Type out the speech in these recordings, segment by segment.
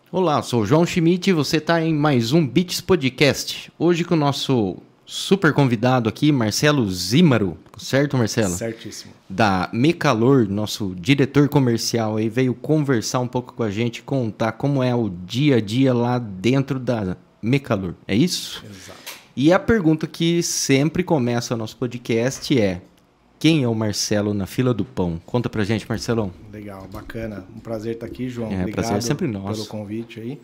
Olá, sou o João Schmidt e você está em mais um Beats Podcast. Hoje com o nosso super convidado aqui, Marcelo Zímaro. Certo, Marcelo? Certíssimo. Da Mecalor, nosso diretor comercial aí, veio conversar um pouco com a gente, contar como é o dia a dia lá dentro da Mecalor. É isso? Exato. E a pergunta que sempre começa o nosso podcast é: quem é o Marcelo na fila do pão? Conta pra gente, Marcelão. Legal, bacana. Um prazer estar aqui, João. Obrigado, prazer é sempre nosso. Pelo convite aí.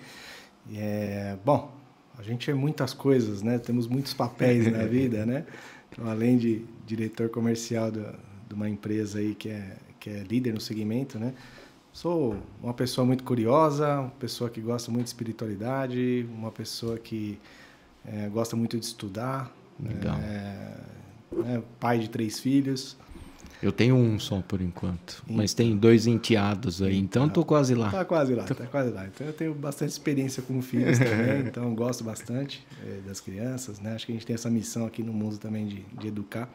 Bom, a gente é muitas coisas, né? Temos muitos papéis na vida, né? Então, além de diretor comercial de uma empresa aí que é líder no segmento, né? Sou uma pessoa muito curiosa, uma pessoa que gosta muito de espiritualidade, uma pessoa que gosta muito de estudar. Legal. Pai de 3 filhos. Eu tenho um só por enquanto, mas tem 2 enteados aí, então tô quase lá. Tá quase lá. Então eu tenho bastante experiência com filhos também, então gosto bastante das crianças, né? Acho que a gente tem essa missão aqui no mundo também de educar.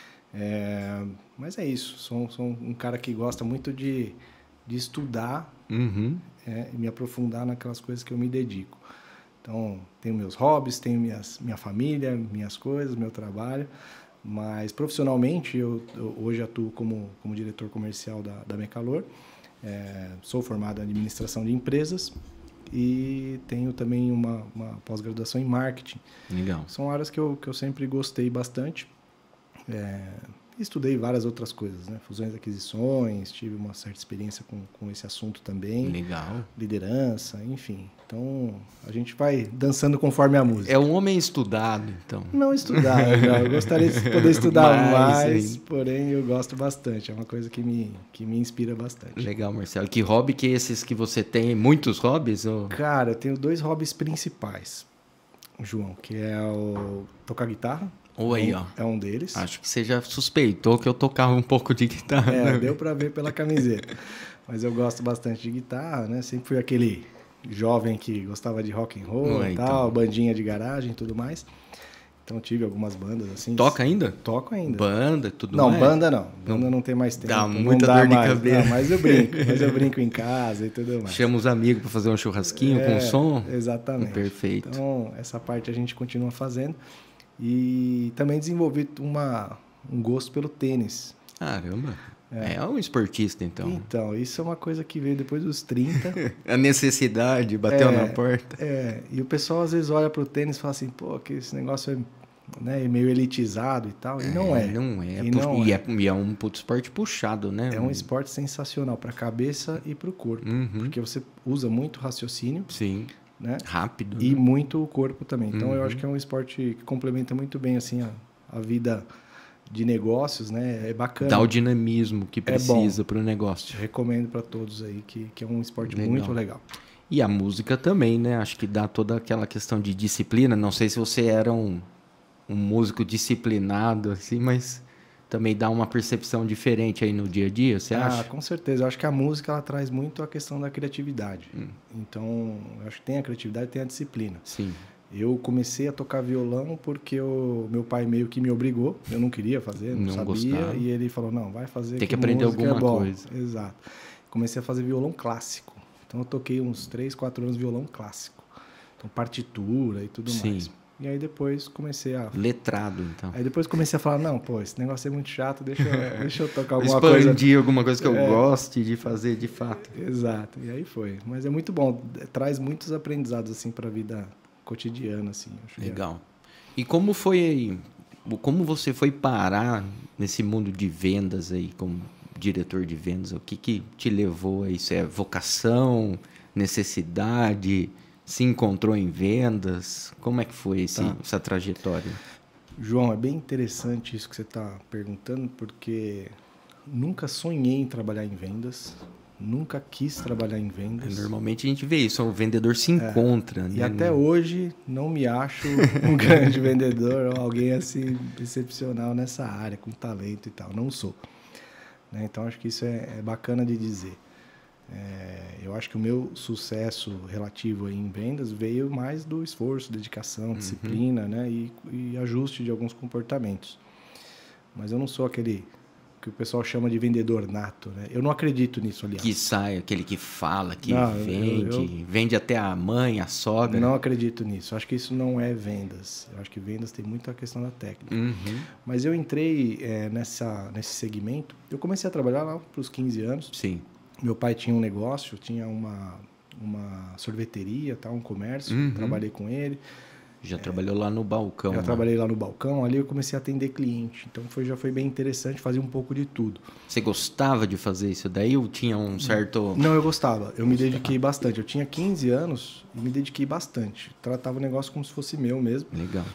Mas é isso, sou um cara que gosta muito de estudar e me aprofundar naquelas coisas que eu me dedico. Então, tenho meus hobbies, tenho minha família, minhas coisas, meu trabalho. Mas profissionalmente eu hoje atuo como diretor comercial da Mecalor, sou formado em administração de empresas e tenho também uma pós-graduação em marketing. Legal. São áreas que eu sempre gostei bastante. Estudei várias outras coisas, né? Fusões e aquisições, tive uma certa experiência com esse assunto também. Legal. Liderança, enfim. Então, a gente vai dançando conforme a música. É um homem estudado, então. Não estudar, eu gostaria de poder estudar mais, porém eu gosto bastante. É uma coisa que me inspira bastante. Legal, Marcelo. Que hobby que esses que você tem? Muitos hobbies? Ou... Cara, eu tenho 2 hobbies principais, João, que é o tocar guitarra. Oi, ó. É um deles. Acho que você já suspeitou que eu tocava um pouco de guitarra. Né? Deu pra ver pela camiseta. Mas eu gosto bastante de guitarra, né? Sempre fui aquele jovem que gostava de rock and roll e tal, bandinha de garagem e tudo mais. Então tive algumas bandas assim. Toca ainda? Toco ainda. Banda, tudo mais? Não, banda não. Banda não tem mais tempo. Dá muita dor de cabeça. Não, mas eu brinco em casa e tudo mais. Chama os amigos para fazer um churrasquinho com som? Exatamente. Perfeito. Então, essa parte a gente continua fazendo. E também desenvolvi um gosto pelo tênis. Caramba. É um esportista, então. Então, isso é uma coisa que veio depois dos 30. A necessidade bateu na porta. E o pessoal às vezes olha pro tênis e fala assim, pô, que esse negócio é meio elitizado e tal. E não é. Não é. E é um esporte puxado, né? É um esporte sensacional para a cabeça e para o corpo. Porque você usa muito raciocínio. Sim. Né? Rápido. E muito o corpo também. Então, eu acho que é um esporte que complementa muito bem assim, a vida de negócios, né? É bacana. Dá o dinamismo que precisa para o negócio. Recomendo para todos aí, que é um esporte muito legal. E a música também, né? Acho que dá toda aquela questão de disciplina. Não sei se você era um músico disciplinado, assim, mas também dá uma percepção diferente aí no dia a dia, você acha? Com certeza. Eu acho que a música ela traz muito a questão da criatividade. Então, eu acho que tem a criatividade e tem a disciplina. Sim. Eu comecei a tocar violão porque o meu pai meio que me obrigou. Eu não queria fazer, não sabia. Gostava. E ele falou, não, vai fazer. Tem que aprender alguma coisa. Exato. Comecei a fazer violão clássico. Então, eu toquei uns 3, 4 anos violão clássico. Então, partitura e tudo mais. E aí depois comecei a... Letrado, então. Aí depois comecei a falar, não, pô, esse negócio é muito chato, deixa eu tocar alguma coisa. Expandir alguma coisa que eu goste de fazer de fato. Exato, e aí foi. Mas é muito bom, traz muitos aprendizados, assim, pra vida cotidiana, assim. Acho legal. E como você foi parar nesse mundo de vendas aí, como diretor de vendas? O que te levou a isso? É vocação, necessidade... Se encontrou em vendas? Como é que foi essa trajetória? João, é bem interessante isso que você está perguntando, porque nunca sonhei em trabalhar em vendas, nunca quis trabalhar em vendas. Normalmente a gente vê isso, o vendedor se encontra. E até hoje não me acho um grande vendedor ou alguém assim excepcional nessa área, com talento e tal. Não sou. Né? Então acho que isso é bacana de dizer. Eu acho que o meu sucesso relativo em vendas veio mais do esforço, dedicação, disciplina, né? E ajuste de alguns comportamentos. Mas eu não sou aquele que o pessoal chama de vendedor nato, né? Eu não acredito nisso, aliás. Que sai, aquele que fala, que Não, vende até a mãe, a sogra. Não acredito nisso. Acho que isso não é vendas. Eu acho que vendas tem muito a questão da técnica. Uhum. Mas eu entrei nesse segmento. Eu comecei a trabalhar lá para os 15 anos. Sim. Meu pai tinha um negócio, tinha uma sorveteria, tá, um comércio. Uhum. Trabalhei com ele. Já trabalhou lá no balcão. Já trabalhei lá no balcão. Ali eu comecei a atender cliente. Então já foi bem interessante fazer um pouco de tudo. Você gostava de fazer isso daí ou tinha um certo... Não, eu gostava. Eu me dediquei bastante. Eu tinha 15 anos e me dediquei bastante. Tratava o negócio como se fosse meu mesmo. Legal.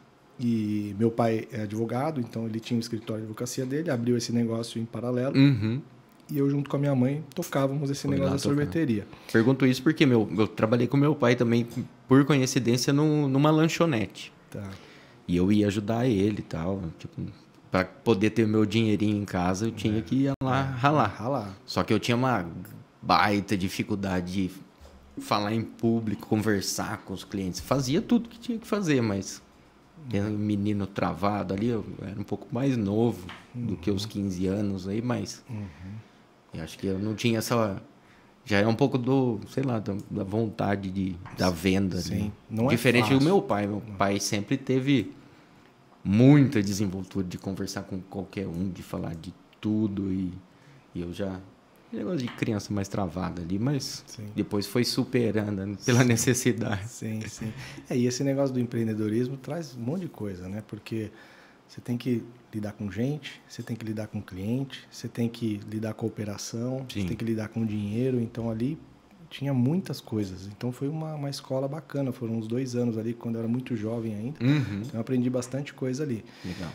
E meu pai é advogado, então ele tinha um escritório de advocacia dele, abriu esse negócio em paralelo. Uhum. E eu, junto com a minha mãe, tocávamos esse negócio da sorveteria. Pergunto isso porque eu trabalhei com meu pai também, por coincidência, numa lanchonete. Tá. E eu ia ajudar ele e tal. Tipo, para poder ter meu dinheirinho em casa, eu tinha que ir lá ralar. Só que eu tinha uma baita dificuldade de falar em público, conversar com os clientes. Fazia tudo que tinha que fazer, mas... um menino travado ali, eu era um pouco mais novo do que os 15 anos aí, mas eu acho que eu não tinha essa... Já é um pouco sei lá, da vontade da venda. Sim, né? não é diferente fácil. do meu pai. Meu pai sempre teve muita desenvoltura de conversar com qualquer um, de falar de tudo e eu já... Negócio de criança mais travada ali, mas depois foi superando, né, pela necessidade. Sim. E esse negócio do empreendedorismo traz um monte de coisa, né? Porque você tem que lidar com gente, você tem que lidar com cliente, você tem que lidar com a operação, você tem que lidar com dinheiro. Então, ali tinha muitas coisas. Então, foi uma escola bacana. Foram uns 2 anos ali, quando eu era muito jovem ainda. Uhum. Então, eu aprendi bastante coisa ali. Legal.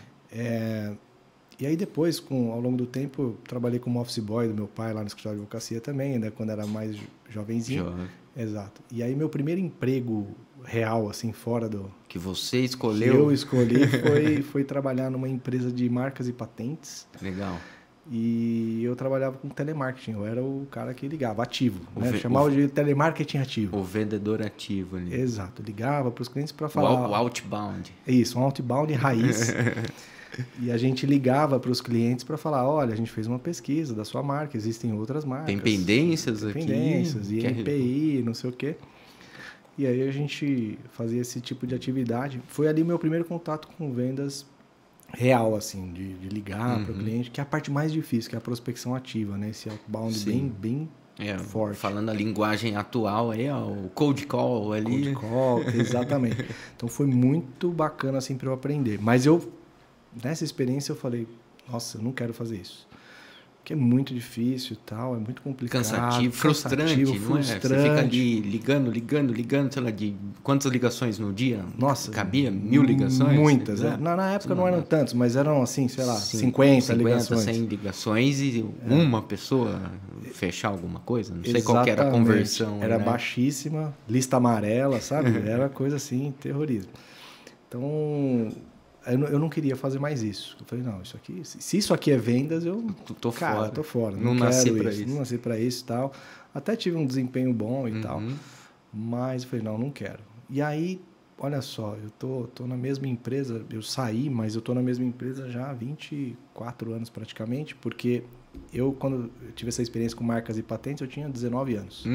E aí depois, ao longo do tempo, eu trabalhei como office boy do meu pai lá no escritório de advocacia também, ainda quando era mais jovenzinho. Jovem. Exato. E aí meu primeiro emprego real, assim, fora do... Que você escolheu. Que eu escolhi foi trabalhar numa empresa de marcas e patentes. Legal. E eu trabalhava com telemarketing. Eu era o cara que ligava, ativo. Né? Chamava de telemarketing ativo. O vendedor ativo ali. Exato. Ligava para os clientes para falar... O outbound. Isso, um outbound raiz. E a gente ligava para os clientes para falar, olha, a gente fez uma pesquisa da sua marca, existem outras marcas. Tem pendências aqui. Pendências, e NPI, não sei o quê. E aí a gente fazia esse tipo de atividade. Foi ali o meu primeiro contato com vendas real, assim, de ligar para o cliente, que é a parte mais difícil, que é a prospecção ativa, né? Esse outbound bem forte. Falando a linguagem atual aí, ó, o cold call ali. Cold call, exatamente. Então foi muito bacana, assim, para eu aprender. Mas nessa experiência eu falei, nossa, eu não quero fazer isso. Porque é muito difícil e tal, é muito complicado. Cansativo, frustrante, não é? Você fica ali ligando, sei lá, de quantas ligações no dia? Nossa. Cabia 1000 ligações? Muitas. Na época não eram tantos, mas eram assim, sei lá, 50 ligações. 100 ligações e uma pessoa fechar alguma coisa? Não sei Exatamente. qual que era a conversão. Era né? baixíssima, lista amarela, sabe? Era coisa assim, terrorismo. Então... Eu não queria fazer mais isso. Eu falei, não, isso aqui, se isso aqui é vendas, eu tô fora. Não nasci para isso. Não nasci para isso e tal. Até tive um desempenho bom e tal. Mas eu falei, não quero. E aí, olha só, eu tô na mesma empresa, eu saí, mas eu tô na mesma empresa já há 24 anos praticamente, porque quando eu tive essa experiência com marcas e patentes, eu tinha 19 anos.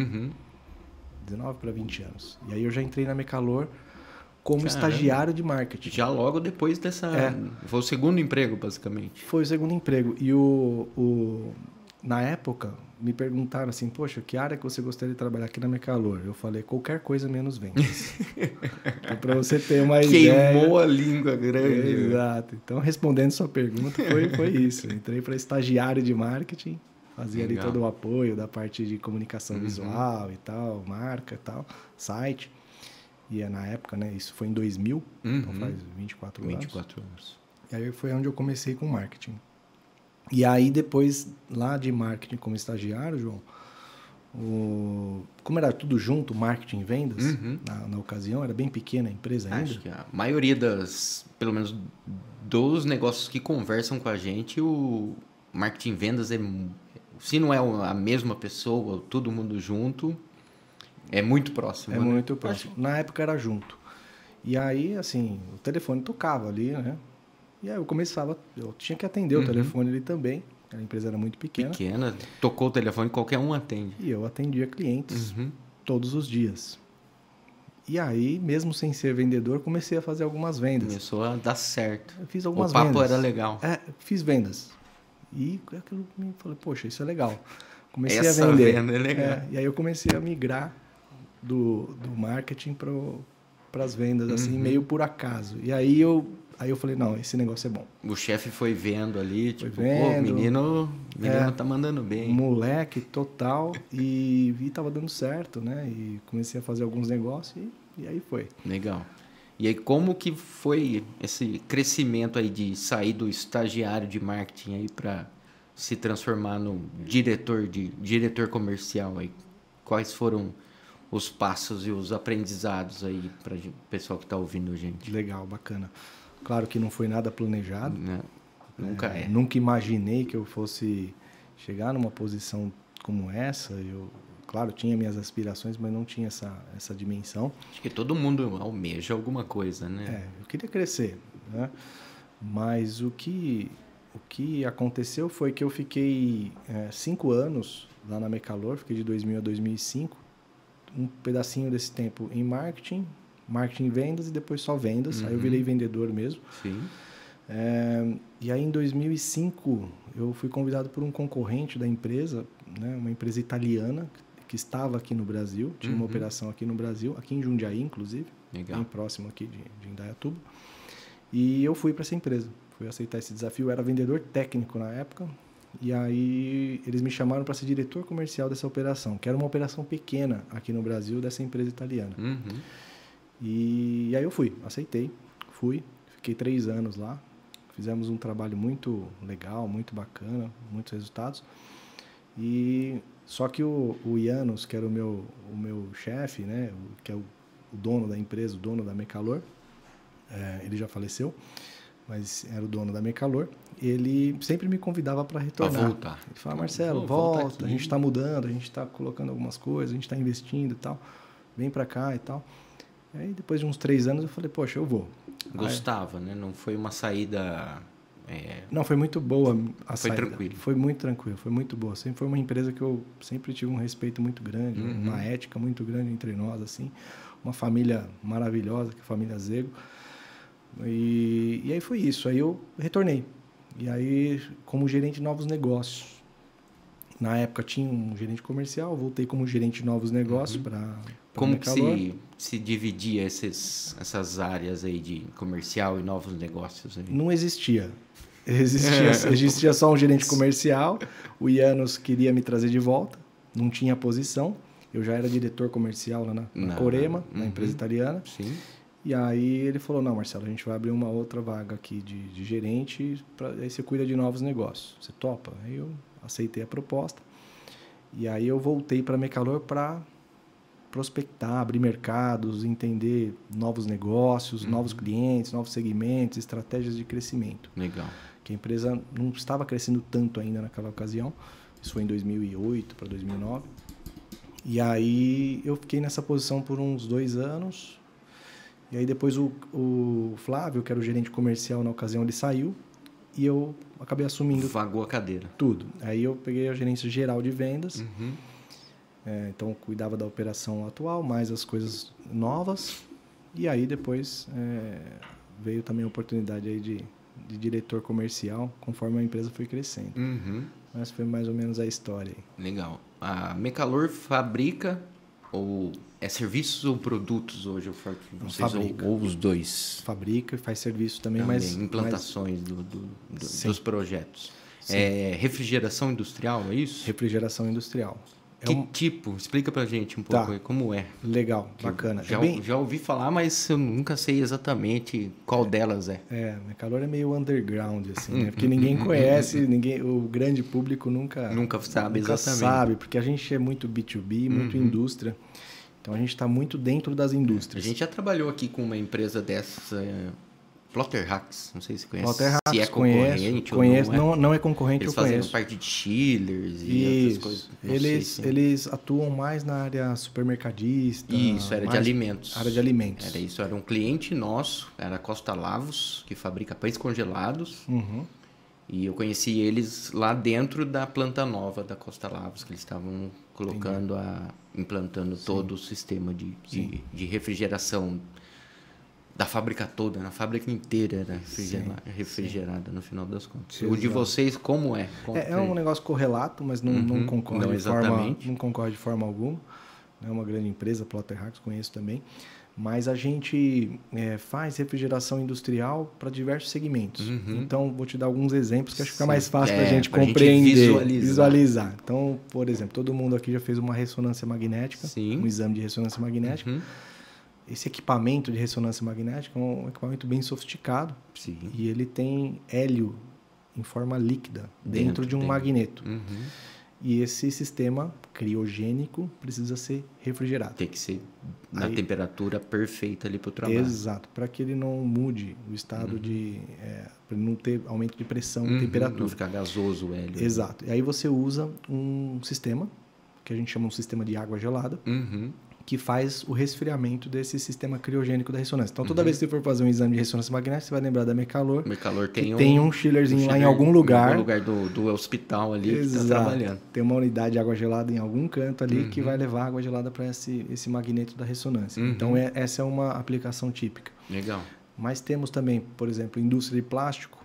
19 para 20 anos. E aí eu já entrei na Mecalor como estagiário de marketing. Já logo depois dessa... Foi o segundo emprego, basicamente. Foi o segundo emprego. E na época, me perguntaram assim, poxa, que área que você gostaria de trabalhar aqui na Mecalor? Eu falei, qualquer coisa menos vendas. Então, para você ter uma ideia... Queimou a língua grande. Exato. Então, respondendo sua pergunta, foi isso. Entrei para estagiário de marketing, fazia ali todo o apoio da parte de comunicação visual e tal, marca e tal, site. E na época, né? Isso foi em 2000, então faz 24 anos. E aí foi onde eu comecei com marketing. E aí depois, lá de marketing como estagiário, João, como era tudo junto, marketing e vendas, na ocasião, era bem pequena a empresa ainda. Acho que a maioria pelo menos dos negócios que conversam com a gente, o marketing e vendas se não é a mesma pessoa, todo mundo junto... É muito próximo. É muito próximo. Na época era junto. E aí, assim, o telefone tocava ali, né? E aí eu tinha que atender o telefone ali também. A empresa era muito pequena. Pequena, tocou o telefone, qualquer um atende. E eu atendia clientes todos os dias. E aí, mesmo sem ser vendedor, comecei a fazer algumas vendas. Começou a dar certo. Eu fiz algumas o papo vendas. era legal. Fiz vendas. E aquilo me falei, poxa, isso é legal. Comecei Essa a vender. venda é legal. E aí eu comecei a migrar do marketing para as vendas, assim, meio por acaso. E aí eu falei, não, esse negócio é bom. O chefe foi vendo ali, tipo, vendo, pô, menino tá mandando bem. Moleque total, e tava dando certo, né? E comecei a fazer alguns negócios e aí foi. Legal. E aí, como que foi esse crescimento aí de sair do estagiário de marketing aí para se transformar no diretor comercial aí? Quais foram os passos e os aprendizados aí para o pessoal que está ouvindo a gente? Legal, bacana. Claro que não foi nada planejado. Não, nunca é. Nunca imaginei que eu fosse chegar numa posição como essa. Eu, claro, tinha minhas aspirações, mas não tinha essa dimensão. Acho que todo mundo almeja alguma coisa, né? Eu queria crescer, né? Mas o que aconteceu foi que eu fiquei 5 anos lá na Mecalor, fiquei de 2000 a 2005, um pedacinho desse tempo em marketing e vendas, e depois só vendas. Aí eu virei vendedor mesmo. Sim. E aí em 2005 eu fui convidado por um concorrente da empresa, né, uma empresa italiana que estava aqui no Brasil, tinha uma operação aqui no Brasil, aqui em Jundiaí, inclusive, bem próximo aqui de Indaiatuba. E eu fui para essa empresa, fui aceitar esse desafio. Eu era vendedor técnico na época, e aí eles me chamaram para ser diretor comercial dessa operação, que era uma operação pequena aqui no Brasil dessa empresa italiana. E aí eu aceitei, fiquei 3 anos lá, fizemos um trabalho muito legal, muito bacana, muitos resultados. E só que o Janos, que era o meu chefe, né, que é o dono da empresa, o dono da Mecalor, ele já faleceu, mas era o dono da Mecalor, ele sempre me convidava para retornar. Para voltar. Ele falava, Marcelo, volta, a gente está mudando, a gente está colocando algumas coisas, a gente está investindo e tal, vem para cá e tal. Aí depois de uns 3 anos eu falei, poxa, eu vou. Gostava, né? Não foi uma saída... Não, foi muito boa a saída. Foi tranquilo. Foi muito tranquilo, foi muito boa. Sempre foi uma empresa que eu sempre tive um respeito muito grande, uma ética muito grande entre nós, assim. Uma família maravilhosa, que é a família Zego. E aí foi isso. Aí eu retornei. E aí, como gerente de novos negócios. Na época tinha um gerente comercial, voltei como gerente de novos negócios para Como que se dividia essas áreas aí de comercial e novos negócios? Aí? Não existia. Existia só um gerente comercial. O Janos queria me trazer de volta. Não tinha posição. Eu já era diretor comercial lá na Corema, na empresa italiana. Sim. E aí ele falou, não, Marcelo, a gente vai abrir uma outra vaga aqui de gerente, aí você cuida de novos negócios. Você topa? Aí eu aceitei a proposta. E aí eu voltei para a Mecalor para prospectar, abrir mercados, entender novos negócios, novos clientes, novos segmentos, estratégias de crescimento. Legal. Que a empresa não estava crescendo tanto ainda naquela ocasião. Isso foi em 2008 para 2009. E aí eu fiquei nessa posição por uns 2 anos. E aí depois o Flávio, que era o gerente comercial na ocasião, ele saiu. E eu acabei assumindo... Vagou a cadeira. Tudo. Aí eu peguei a gerência geral de vendas. Então, cuidava da operação atual, mais as coisas novas. E aí, depois, veio também a oportunidade aí de diretor comercial, conforme a empresa foi crescendo. Essa foi mais ou menos a história aí. Legal. A Mecalor fabrica ou é serviços ou produtos hoje? Vocês, ou os dois? Fabrica e faz serviço também, mas... Implantações dos projetos. Refrigeração industrial, é isso? Refrigeração industrial. Que tipo? Explica pra gente um pouco aí, como é. Legal, bacana. Já ouvi falar, mas eu nunca sei exatamente qual delas é. A Mecalor é meio underground, assim, né? Porque ninguém conhece, o grande público nunca sabe exatamente. Sabe, porque a gente é muito B2B, muito indústria. Então, a gente está muito dentro das indústrias. A gente já trabalhou aqui com uma empresa dessa... Plotter Hacks, não sei se conhece. Plotter Hacks, se é concorrente conheço, ou não é. Não é concorrente, eles eu conheço. Eles fazem parte de chillers e outras coisas. Eles atuam mais na área supermercadista. Isso, área de alimentos. Área de alimentos. Era isso, era um cliente nosso, era a Costa Lavos, que fabrica pães congelados. E eu conheci eles lá dentro da planta nova da Costa Lavras, que eles estavam colocando, implantando todo o sistema de refrigeração da fábrica toda, na fábrica inteira era refrigerada no final das contas. Exato. O de vocês, como é? É um negócio correlato, mas não concorre não concorre de forma alguma. É uma grande empresa, Plotterhax, conheço também. Mas a gente faz refrigeração industrial para diversos segmentos. Então, vou te dar alguns exemplos que acho que fica mais fácil para a gente compreender, visualizar. Então, por exemplo, todo mundo aqui já fez uma ressonância magnética, um exame de ressonância magnética. Esse equipamento de ressonância magnética é um equipamento bem sofisticado. Sim. E ele tem hélio em forma líquida dentro de um magneto. E esse sistema criogênico precisa ser refrigerado. Tem que ser na temperatura perfeita ali para o trabalho. Exato, para que ele não mude o estado de... para não ter aumento de pressão e temperatura. Não ficar gasoso o hélio. Exato. E aí você usa um sistema, que a gente chama de sistema de água gelada, que faz o resfriamento desse sistema criogênico da ressonância. Então, toda vez que você for fazer um exame de ressonância magnética, você vai lembrar da Mecalor. Mecalor tem um chillerzinho lá em algum lugar. Em algum lugar do hospital ali que está trabalhando. Tem uma unidade de água gelada em algum canto ali que vai levar água gelada para esse magneto da ressonância. Então, essa é uma aplicação típica. Legal. Mas temos também, por exemplo, indústria de plástico.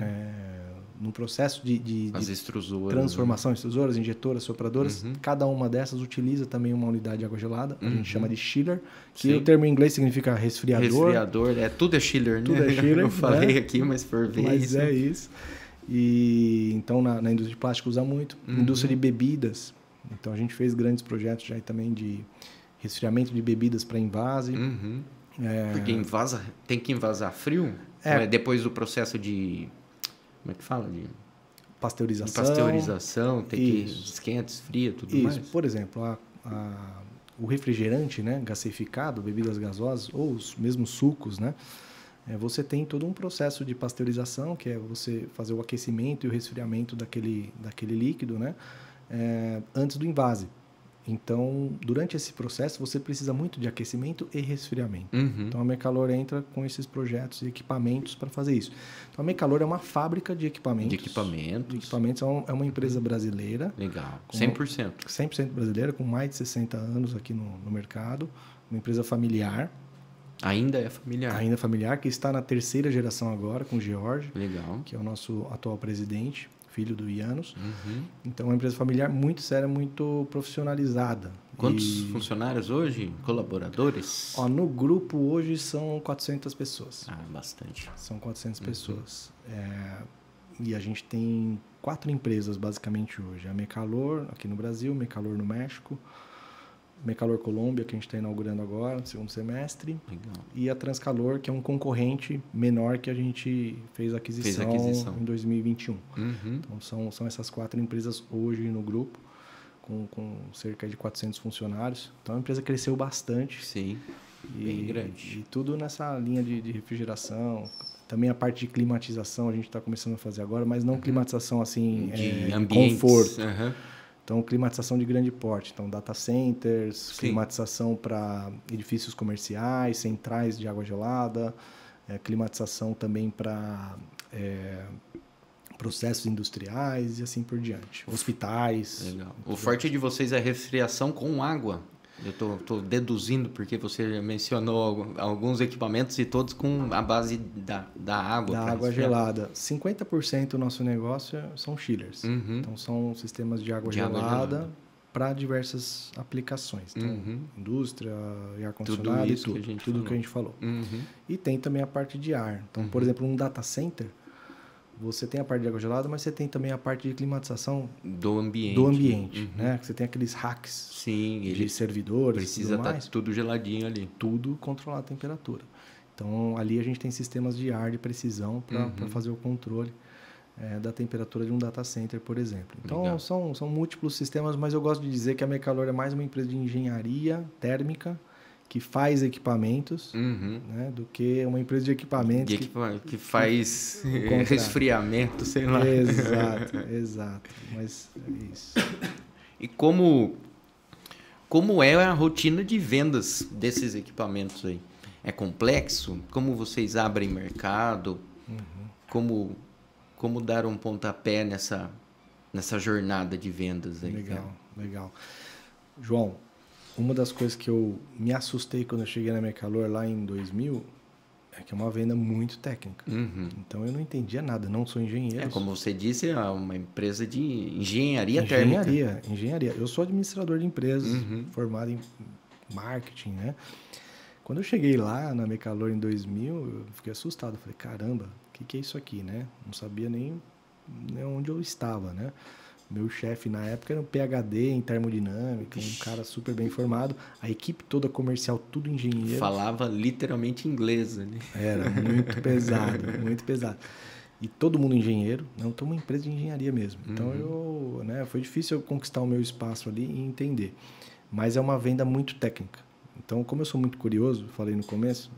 No processo de transformação, extrusoras, injetoras, sopradoras, cada uma dessas utiliza também uma unidade de água gelada, a gente chama de chiller, que o termo em inglês significa resfriador. Resfriador, tudo é chiller, né? Tudo é chiller. Eu falei aqui, mas por ver mas isso. É isso. E, então, na indústria de plástico usa muito. Indústria de bebidas. Então, a gente fez grandes projetos já também de resfriamento de bebidas para envase. Porque tem que envasar frio? Depois do processo de... Como é que fala? De pasteurização, tem que esquenta, esfria, tudo mais. Por exemplo, o refrigerante, né, gaseificado, bebidas gasosas ou os mesmos sucos, né, você tem todo um processo de pasteurização, que é você fazer o aquecimento e o resfriamento daquele líquido, né, antes do invase. Então, durante esse processo, você precisa muito de aquecimento e resfriamento. Então, a Mecalor entra com esses projetos e equipamentos para fazer isso. Então, a Mecalor é uma fábrica de equipamentos. É uma empresa brasileira. Legal. 100%. 100% brasileira, com mais de 60 anos aqui no mercado. Uma empresa familiar. Ainda é familiar. Ainda é familiar, que está na 3ª geração agora, com o George. Legal. Que é o nosso atual presidente, filho do Ianos. Então, é uma empresa familiar muito séria, muito profissionalizada. Quantos funcionários hoje? Colaboradores? No grupo hoje são 400 pessoas. Bastante. São 400 pessoas. E a gente tem 4 empresas, basicamente, hoje. A Mecalor, aqui no Brasil, Mecalor no México, Mecalor Colômbia, que a gente está inaugurando agora, no 2º semestre. Legal. E a Transcalor, que é um concorrente menor que a gente fez aquisição em 2021. Então, são essas 4 empresas hoje no grupo, com cerca de 400 funcionários. Então, a empresa cresceu bastante. Sim, bem grande. E tudo nessa linha de refrigeração. Também a parte de climatização a gente está começando a fazer agora, mas não climatização assim, de ambientes. Conforto. Então, climatização de grande porte. Então, data centers, climatização para edifícios comerciais, centrais de água gelada, climatização também para processos industriais e assim por diante. Hospitais. Legal. O forte de vocês é a resfriação com água. Eu estou deduzindo porque você mencionou alguns equipamentos e todos com a base da água. Da água gelada. 50% do nosso negócio são chillers. Então, são sistemas de água gelada para diversas aplicações. Então, indústria, ar-condicionado e tudo que a gente falou. E tem também a parte de ar. Então, por exemplo, um data center, você tem a parte de água gelada, mas você tem também a parte de climatização do ambiente. Né? Você tem aqueles racks de servidores. Precisa estar tudo geladinho ali. Tudo controlar a temperatura. Então, ali a gente tem sistemas de ar de precisão para fazer o controle da temperatura de um data center, por exemplo. Então, são múltiplos sistemas, mas eu gosto de dizer que a Mecalor é mais uma empresa de engenharia térmica que faz equipamentos, né, do que uma empresa de equipamentos que faz resfriamento, sei lá. Exato. Mas é isso. E como é a rotina de vendas desses equipamentos aí? É complexo? Como vocês abrem mercado? Como como dar um pontapé nessa jornada de vendas aí. Legal, legal. João, uma das coisas que eu me assustei quando eu cheguei na Mecalor lá em 2000 é que é uma venda muito técnica. Uhum. Então eu não entendia nada, não sou engenheiro. Como você disse, é uma empresa de engenharia térmica. Engenharia. Eu sou administrador de empresas, formado em marketing, né? Quando eu cheguei lá na Mecalor em 2000, eu fiquei assustado. Eu falei, caramba, o que é isso aqui, né? Não sabia nem onde eu estava, né? Meu chefe na época era um PhD em termodinâmica, um cara super bem formado. A equipe toda comercial, tudo engenheiro. Falava literalmente inglês ali. Era muito pesado, muito pesado. E todo mundo engenheiro, não, estou uma empresa de engenharia mesmo. Então foi difícil eu conquistar o meu espaço ali e entender. Mas é uma venda muito técnica. Então, como eu sou muito curioso, falei no começo,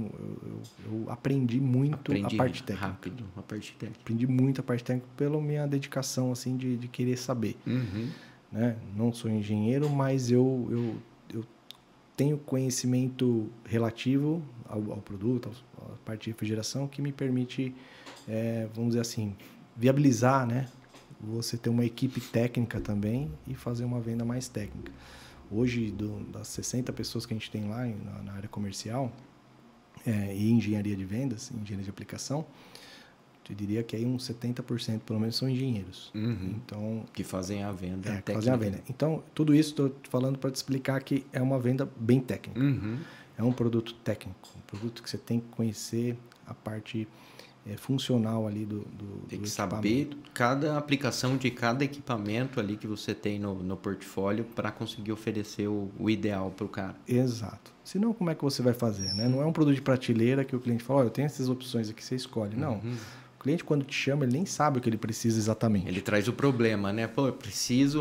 eu aprendi muito a parte técnica. Rápido, a parte técnica. Aprendi muito a parte técnica pela minha dedicação, assim, de querer saber. Né? Não sou engenheiro, mas eu tenho conhecimento relativo ao produto, à parte de refrigeração, que me permite, vamos dizer assim, viabilizar, né? Você ter uma equipe técnica também e fazer uma venda mais técnica. Hoje, das 60 pessoas que a gente tem lá na área comercial e engenharia de vendas, engenharia de aplicação, eu diria que aí uns 70% pelo menos são engenheiros. Então, que fazem a venda técnica. Fazem a venda. Então, tudo isso estou falando para te explicar que é uma venda bem técnica. É um produto técnico, um produto que você tem que conhecer a parte funcional ali do tem que saber cada aplicação de cada equipamento ali que você tem no portfólio para conseguir oferecer o ideal para o cara. Exato. Senão, como é que você vai fazer, né? Não é um produto de prateleira que o cliente fala, eu tenho essas opções aqui, você escolhe. Não. O cliente, quando te chama, ele nem sabe o que ele precisa exatamente. Ele traz o problema, né? Pô, eu preciso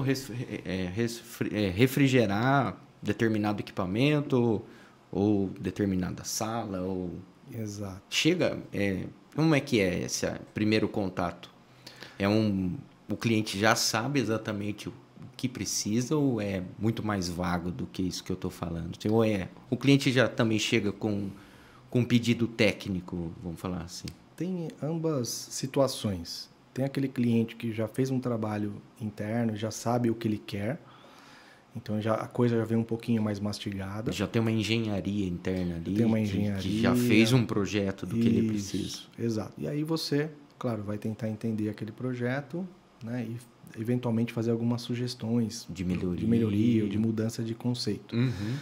refrigerar determinado equipamento ou determinada sala. Exato. Chega... Como é que é esse primeiro contato? O cliente já sabe exatamente o que precisa ou é muito mais vago do que isso que eu estou falando? Ou o cliente já também chega com um pedido técnico, vamos falar assim? Tem ambas situações. Tem aquele cliente que já fez um trabalho interno, já sabe o que ele quer. Então a coisa já vem um pouquinho mais mastigada. Já tem uma engenharia interna ali. Tem uma engenharia. Que já fez um projeto do que ele precisa. Exato. E aí você, claro, vai tentar entender aquele projeto, né? E eventualmente fazer algumas sugestões de melhoria ou de mudança de conceito.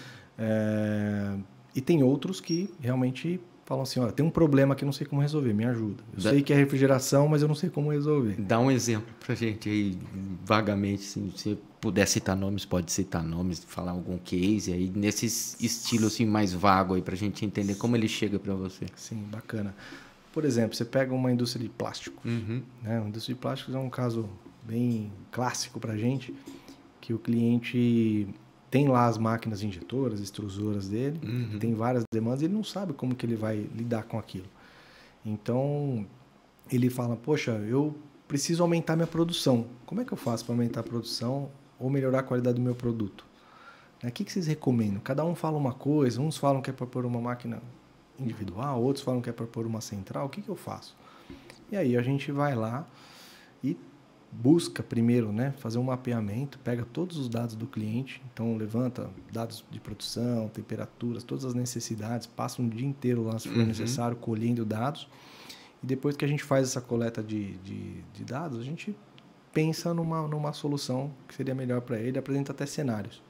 E tem outros que realmente falam assim, olha, tem um problema que eu não sei como resolver, me ajuda. Eu sei que é refrigeração, mas eu não sei como resolver. Dá um exemplo pra gente aí, vagamente, assim, se puder citar nomes, pode citar nomes, falar algum case aí, nesse estilo assim, mais vago aí, pra gente entender como ele chega para você. Sim, bacana. Por exemplo, você pega uma indústria de plásticos. Né? A indústria de plásticos é um caso bem clássico pra gente, que o cliente tem lá as máquinas injetoras, extrusoras dele, tem várias demandas, e ele não sabe como que ele vai lidar com aquilo. Então, ele fala, poxa, eu preciso aumentar minha produção. Como é que eu faço para aumentar a produção ou melhorar a qualidade do meu produto? O que vocês recomendam? Cada um fala uma coisa, uns falam que é para pôr uma máquina individual, outros falam que é para pôr uma central, o que eu faço? E aí a gente vai lá e busca primeiro, né, fazer um mapeamento, pega todos os dados do cliente, então levanta dados de produção, temperaturas, todas as necessidades, passa um dia inteiro lá se for necessário, colhendo dados, e depois que a gente faz essa coleta de dados, a gente pensa numa solução que seria melhor para ele, apresenta até cenários.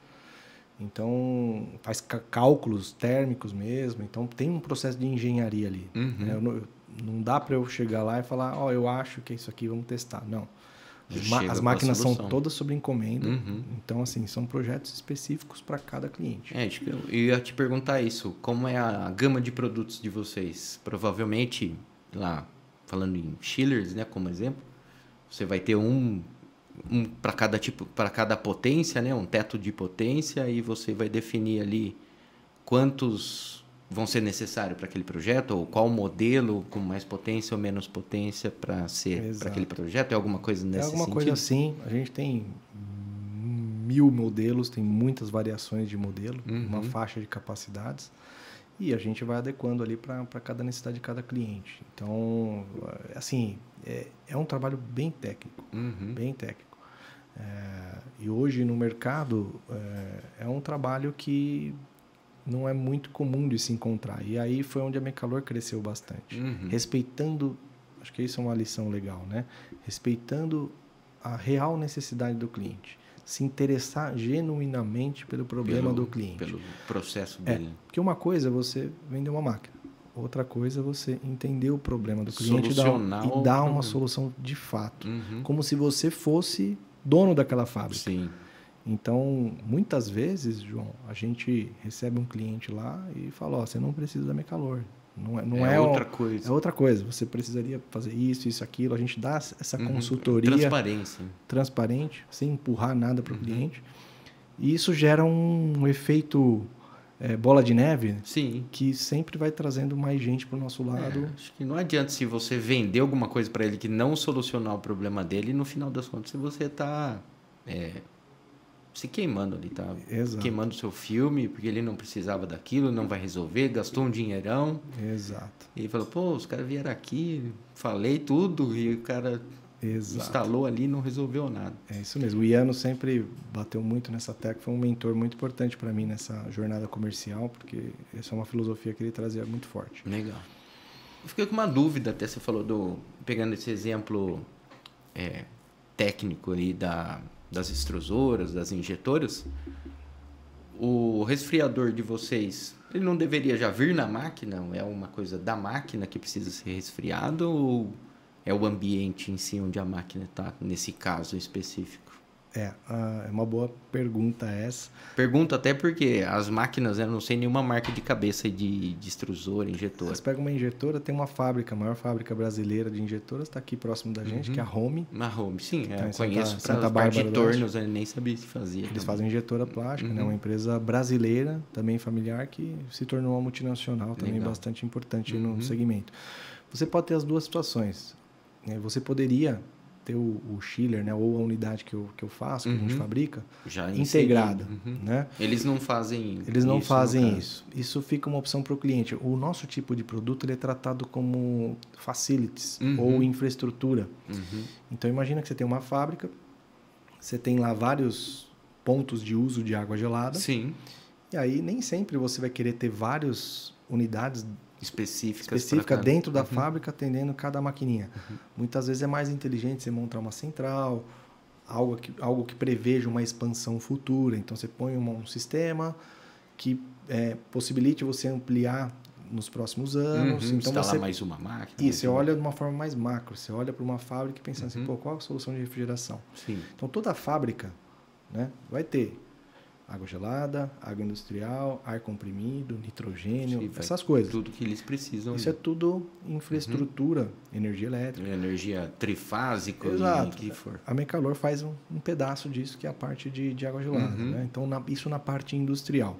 Então, faz cálculos térmicos mesmo, então tem um processo de engenharia ali. Né? Não dá para eu chegar lá e falar, eu acho que é isso aqui, vamos testar. Não. As máquinas são todas sob encomenda, então assim, são projetos específicos para cada cliente. Eu ia te perguntar isso, como é a gama de produtos de vocês? Provavelmente, lá, falando em chillers, né, como exemplo, você vai ter um para cada tipo, para cada potência, né, um teto de potência, e você vai definir ali quantos vão ser necessários para aquele projeto, ou qual modelo com mais potência ou menos potência para ser para aquele projeto? É alguma coisa nesse sentido? É alguma coisa assim. A gente tem 1000 modelos, tem muitas variações de modelo, uma faixa de capacidades. e a gente vai adequando ali para cada necessidade de cada cliente. Então, assim, é um trabalho bem técnico, bem técnico. E hoje no mercado é um trabalho que não é muito comum de se encontrar. E aí foi onde a Mecalor cresceu bastante. Respeitando, acho que isso é uma lição legal, né? Respeitando a real necessidade do cliente. Se interessar genuinamente pelo problema do cliente. Pelo processo dele. Porque uma coisa é você vender uma máquina. Outra coisa é você entender o problema do cliente e dar uma solução de fato. Como se você fosse dono daquela fábrica. Sim. Então, muitas vezes, João, a gente recebe um cliente lá e fala, você não precisa da Mecalor. Não é outra coisa. É outra coisa. Você precisaria fazer isso, aquilo. A gente dá essa consultoria. Transparência. Transparente, sem empurrar nada para o cliente. E isso gera um efeito bola de neve. Sim. Que sempre vai trazendo mais gente para o nosso lado. Acho que não adianta se você vender alguma coisa para ele que não solucionar o problema dele, no final das contas você está se queimando ali, tá? Exato. Queimando o seu filme, porque ele não precisava daquilo, não vai resolver, gastou um dinheirão. Exato. E falou, os caras vieram aqui, falei tudo, e o cara instalou ali e não resolveu nada. É isso mesmo. O Iano sempre bateu muito nessa tecla, foi um mentor muito importante para mim nessa jornada comercial, porque essa é uma filosofia que ele trazia muito forte. Legal. Eu fiquei com uma dúvida, até você falou pegando esse exemplo técnico ali das extrusoras, das injetoras, o resfriador de vocês, ele não deveria já vir na máquina? É uma coisa da máquina que precisa ser resfriado ou é o ambiente em si onde a máquina está, nesse caso específico? É uma boa pergunta essa. Pergunta até porque as máquinas, eu não sei nenhuma marca de cabeça de extrusora, injetora. Você pega uma injetora, tem uma fábrica, a maior fábrica brasileira de injetoras, está aqui próximo da gente, que é a Home. A Home, sim, então, eu conheço Santa para parte Bárbara de tornos, eu nem sabia se fazia. Eles fazem injetora plástica, né? Uma empresa brasileira, também familiar, que se tornou uma multinacional, também bastante importante no segmento. Você pode ter as duas situações. Você poderia ter o chiller, né, ou a unidade que eu faço, que a gente fabrica, já integrada. Né? Eles não fazem isso. Eles não fazem isso. Isso fica uma opção para o cliente. O nosso tipo de produto ele é tratado como facilities ou infraestrutura. Então, imagina que você tem uma fábrica, você tem lá vários pontos de uso de água gelada. Sim. E aí, nem sempre você vai querer ter várias unidades específica dentro da fábrica atendendo cada maquininha. Muitas vezes é mais inteligente você montar uma central, algo que preveja uma expansão futura. Então você põe um sistema que possibilite você ampliar nos próximos anos. Então instalar você mais uma máquina. Isso, você olha de uma forma mais macro. Você olha para uma fábrica e pensa assim, qual a solução de refrigeração? Sim. Então toda fábrica, né, vai ter água gelada, água industrial, ar comprimido, nitrogênio, essas coisas. Tudo que eles precisam. Isso é tudo infraestrutura, energia elétrica. Energia trifásica. Exato. Que for. A Mecalor faz um pedaço disso, que é a parte de água gelada. Né? Então, isso na parte industrial.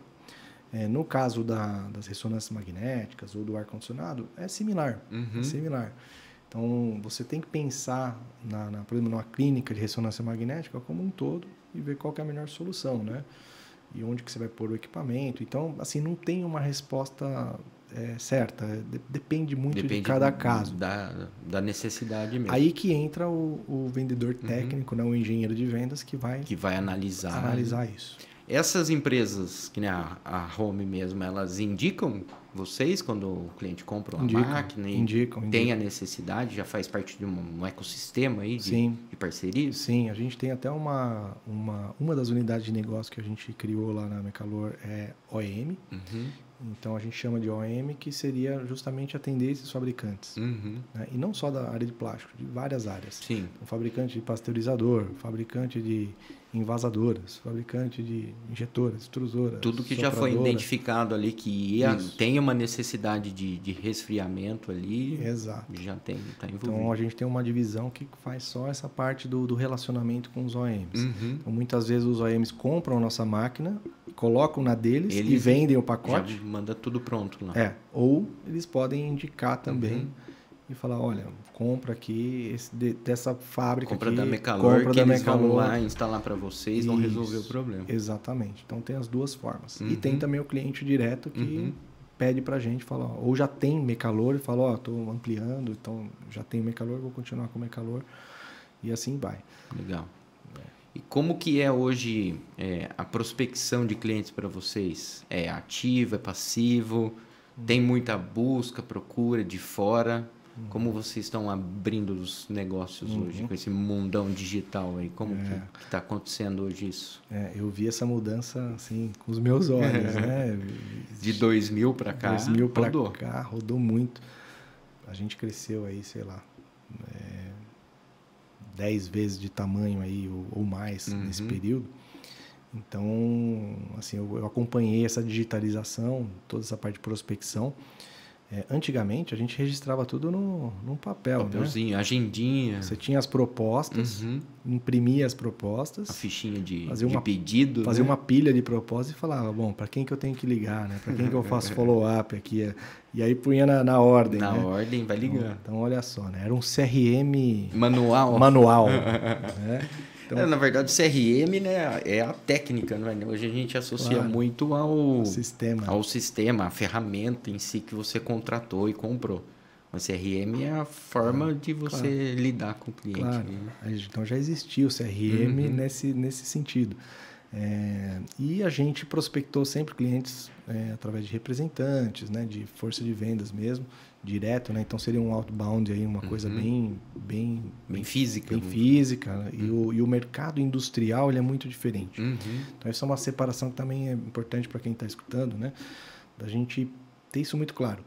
No caso das ressonâncias magnéticas ou do ar-condicionado, é similar. É similar. Então, você tem que pensar, por exemplo, numa clínica de ressonância magnética como um todo e ver qual que é a melhor solução, né? E onde que você vai pôr o equipamento. Então, assim, não tem uma resposta certa. Depende muito de cada caso. Da necessidade mesmo. Aí que entra o vendedor técnico, né? O engenheiro de vendas que vai analisar isso. Essas empresas, que nem a Home mesmo, elas indicam vocês quando o cliente compra uma máquina e tem a necessidade, já faz parte de um ecossistema aí de parceria? Sim, a gente tem até uma das unidades de negócio que a gente criou lá na Mecalor é OEM. Então a gente chama de OEM, que seria justamente atender esses fabricantes. Né? E não só da área de plástico, de várias áreas. Sim. Um fabricante de pasteurizador, fabricante de envasadoras, fabricante de injetoras, extrusoras. Tudo que já foi identificado ali que tem uma necessidade de resfriamento ali. Exato. Já está envolvido. Então a gente tem uma divisão que faz só essa parte do relacionamento com os OEMs. Então muitas vezes os OEMs compram a nossa máquina, colocam na deles e vendem o pacote. Já manda tudo pronto lá. Ou eles podem indicar também e falar, olha, compra aqui dessa fábrica compra aqui. Da Mecalor, que eles vão lá instalar para vocês, vão resolver o problema. Exatamente. Então tem as duas formas. E tem também o cliente direto que pede para a gente, fala, ó, ou já tem Mecalor e fala, ó, estou ampliando, então já tem Mecalor, vou continuar com Mecalor, e assim vai. Legal. E como que é hoje a prospecção de clientes para vocês? É ativo, é passivo? Tem muita busca, procura de fora? Como vocês estão abrindo os negócios hoje com esse mundão digital aí? Como que está acontecendo hoje isso? Eu vi essa mudança assim com os meus olhos, né? De 2000 para cá, 2000 para cá, rodou muito. A gente cresceu aí, sei lá, 10 vezes de tamanho aí ou mais nesse período. Então, assim, eu acompanhei essa digitalização, toda essa parte de prospecção. Antigamente, a gente registrava tudo num papel, papelzinho, né? Agendinha. Você tinha as propostas, imprimia as propostas. A fichinha de pedido. Fazia uma pilha de propostas e falava, bom, para quem que eu tenho que ligar, né? Para quem que eu faço follow-up aqui? E aí punha na ordem, Na né? ordem, vai ligar. Então, olha só, né? Era um CRM... Manual. Né? Então, na verdade, o CRM, né, é a técnica, né? Hoje a gente associa muito ao sistema, a ferramenta em si que você contratou e comprou. O CRM é a forma de você lidar com o cliente. Claro. Né? Então já existia o CRM nesse sentido. E a gente prospectou sempre clientes através de representantes, né, de força de vendas mesmo, direto, né? Então seria um outbound aí, uma coisa bem física. Bem física. E o mercado industrial ele é muito diferente. Então essa é uma separação que também é importante para quem está escutando, né? Da gente ter isso muito claro.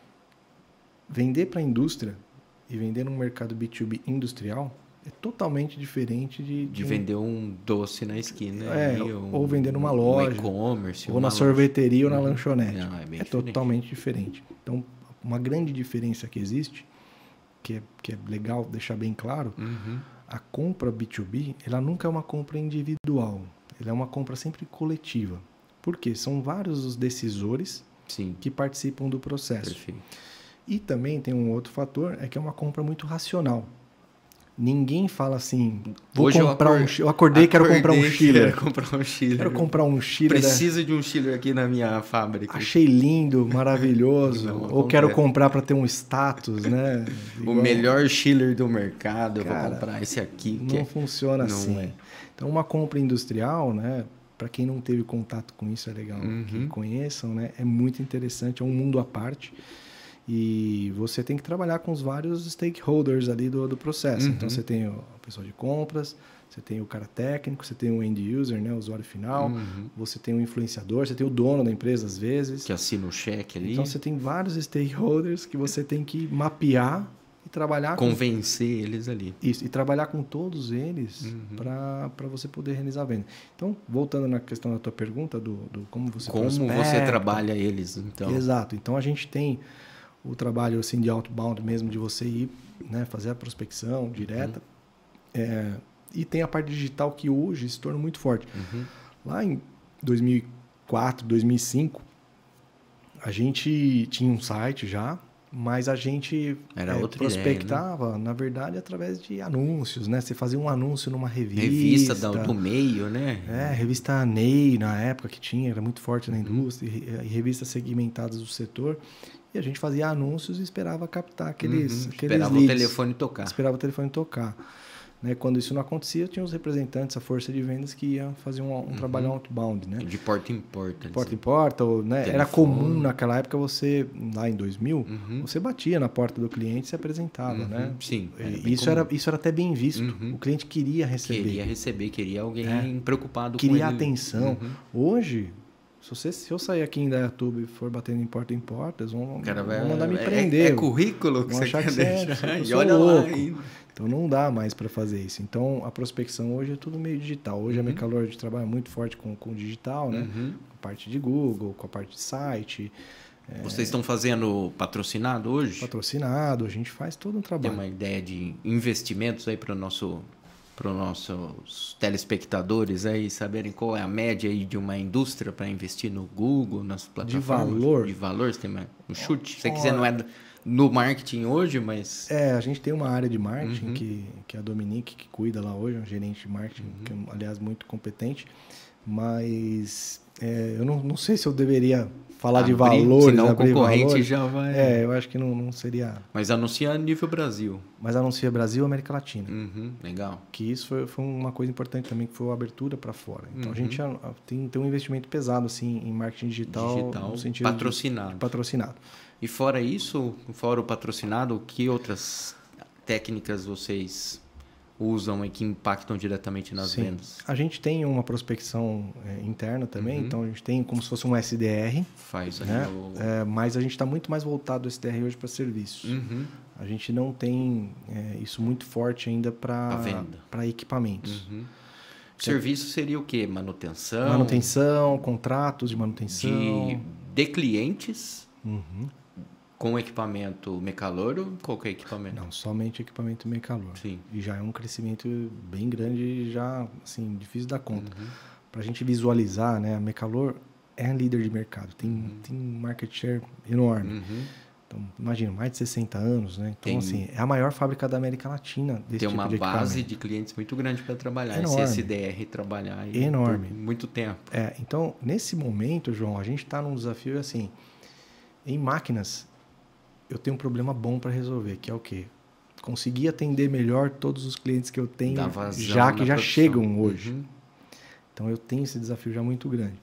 Vender para a indústria e vender num mercado B2B industrial é totalmente diferente de vender um doce na esquina. Ou vender numa loja. Um e-commerce. Ou na sorveteria ou na lanchonete. Não, é diferente. Totalmente diferente. Então, uma grande diferença que existe, que é legal deixar bem claro, a compra B2B, ela nunca é uma compra individual. Ela é uma compra sempre coletiva. Por quê? São vários os decisores que participam do processo. Perfeito. E também tem um outro fator, é que é uma compra muito racional. Ninguém fala assim, eu acordei, quero comprar um chiller. Quero comprar um chiller. Preciso de um chiller aqui na minha fábrica. Achei lindo, maravilhoso. Ou quero comprar para ter um status, né? O melhor chiller do mercado, eu vou comprar esse aqui. Não funciona assim. Então, uma compra industrial, né? Para quem não teve contato com isso, é legal que conheçam, né? É muito interessante, é um mundo à parte. E você tem que trabalhar com os vários stakeholders ali do processo. Então, você tem a pessoa de compras, você tem o cara técnico, você tem o end user, né, o usuário final, você tem o influenciador, você tem o dono da empresa, às vezes. Que assina o cheque ali. Então, você tem vários stakeholders que você tem que mapear e trabalhar convencer eles ali. Isso, e trabalhar com todos eles para você poder realizar a venda. Então, voltando na questão da tua pergunta, do como você você trabalha eles, então. Exato. Então, a gente tem o trabalho assim de outbound mesmo, de você ir, né, fazer a prospecção direta. E tem a parte digital que hoje se torna muito forte. Lá em 2004, 2005, a gente tinha um site já, mas a gente prospectava, ideia, né? Na verdade, através de anúncios, né? Você fazia um anúncio numa revista. Revista do meio, né? Revista Ney, na época que tinha, era muito forte na indústria, e revistas segmentadas do setor. E a gente fazia anúncios e esperava captar aqueles Esperava leads. O telefone tocar. Esperava o telefone tocar. Né? Quando isso não acontecia, tinha os representantes, a força de vendas que iam fazer um trabalho outbound. Né? De porta em porta. De porta em porta. Né? Era comum naquela época você, lá em 2000, você batia na porta do cliente e se apresentava. Né? Sim. Isso era até bem visto. O cliente queria receber. Queria alguém preocupado com ele. Queria atenção. Hoje... Se eu sair aqui em Dayatuba e for batendo em portas, vão mandar me prender. É currículo que você quer deixar. E olha lá ainda. Então não dá mais para fazer isso. Então a prospecção hoje é tudo meio digital. Hoje a Mecalor trabalha muito forte com o digital, né? Com a parte de Google, com a parte de site. Vocês estão fazendo patrocinado hoje? Patrocinado, a gente faz todo um trabalho. Tem uma ideia de investimentos aí para os nossos telespectadores aí saberem qual é a média aí de uma indústria para investir no Google, nas plataformas? De valor, você tem um chute? Se você quiser, não é no marketing hoje, mas... a gente tem uma área de marketing que é a Dominique, que cuida lá hoje, um gerente de marketing, que é, aliás, muito competente. mas eu não sei se eu deveria falar de Abrir, valores, senão o abrir concorrente valores. já vai... Eu acho que não seria... Mas anuncia a nível Brasil. Mas anuncia Brasil e América Latina. Legal. Que isso foi uma coisa importante também, que foi a abertura para fora. Então, a gente tem um investimento pesado assim, em marketing digital no sentido patrocinado. De patrocinado. E fora isso, fora o patrocinado, que outras técnicas vocês usam e que impactam diretamente nas vendas? A gente tem uma prospecção interna também, então a gente tem como se fosse um SDR. Faz ali né? Mas a gente está muito mais voltado do SDR hoje para serviços. A gente não tem isso muito forte ainda para equipamentos. Serviço seria o quê? Manutenção? Manutenção, contratos de manutenção. De clientes com equipamento Mecalor ou qualquer equipamento? Não, somente equipamento Mecalor. Sim. E já é um crescimento bem grande, já assim, difícil da conta. Para a gente visualizar, né, a Mecalor é a líder de mercado, tem market share enorme. Então, imagina, mais de 60 anos, né? Então, assim, é a maior fábrica da América Latina desse tipo de equipamento. Tem uma base de clientes muito grande para trabalhar, enorme. esse SDR trabalhar enorme. Por muito tempo. Então, nesse momento, João, a gente está num desafio assim, em máquinas, eu tenho um problema bom para resolver, que é o quê? Conseguir atender melhor todos os clientes que eu tenho, já chegam hoje. Então, eu tenho esse desafio já muito grande.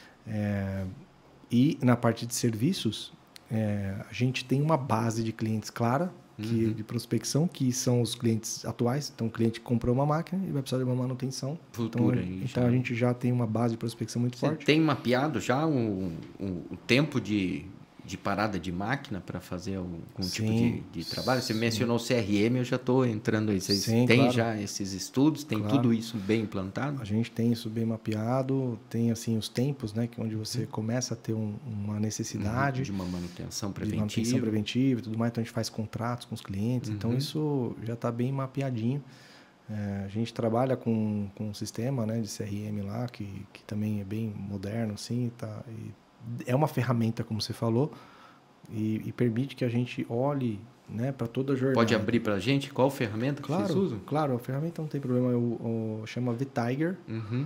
E na parte de serviços, a gente tem uma base de clientes clara, de prospecção, que são os clientes atuais. Então, o cliente comprou uma máquina e vai precisar de uma manutenção. Futura. Então a gente já tem uma base de prospecção muito forte. Você tem mapeado já o tempo de parada de máquina para fazer algum tipo de trabalho? Você mencionou o CRM, eu já estou entrando aí. Vocês têm já esses estudos? Tem tudo isso bem implantado? A gente tem isso bem mapeado, tem assim os tempos, né, que onde você começa a ter uma necessidade de uma manutenção preventiva. De manutenção preventiva e tudo mais. Então a gente faz contratos com os clientes, então isso já está bem mapeadinho. A gente trabalha com um sistema, né, de CRM lá, que também é bem moderno, assim, é uma ferramenta, como você falou, e permite que a gente olhe, né, para toda a jornada. Pode abrir para a gente? Qual ferramenta que vocês usam? Claro, a ferramenta não tem problema. Chama VTiger.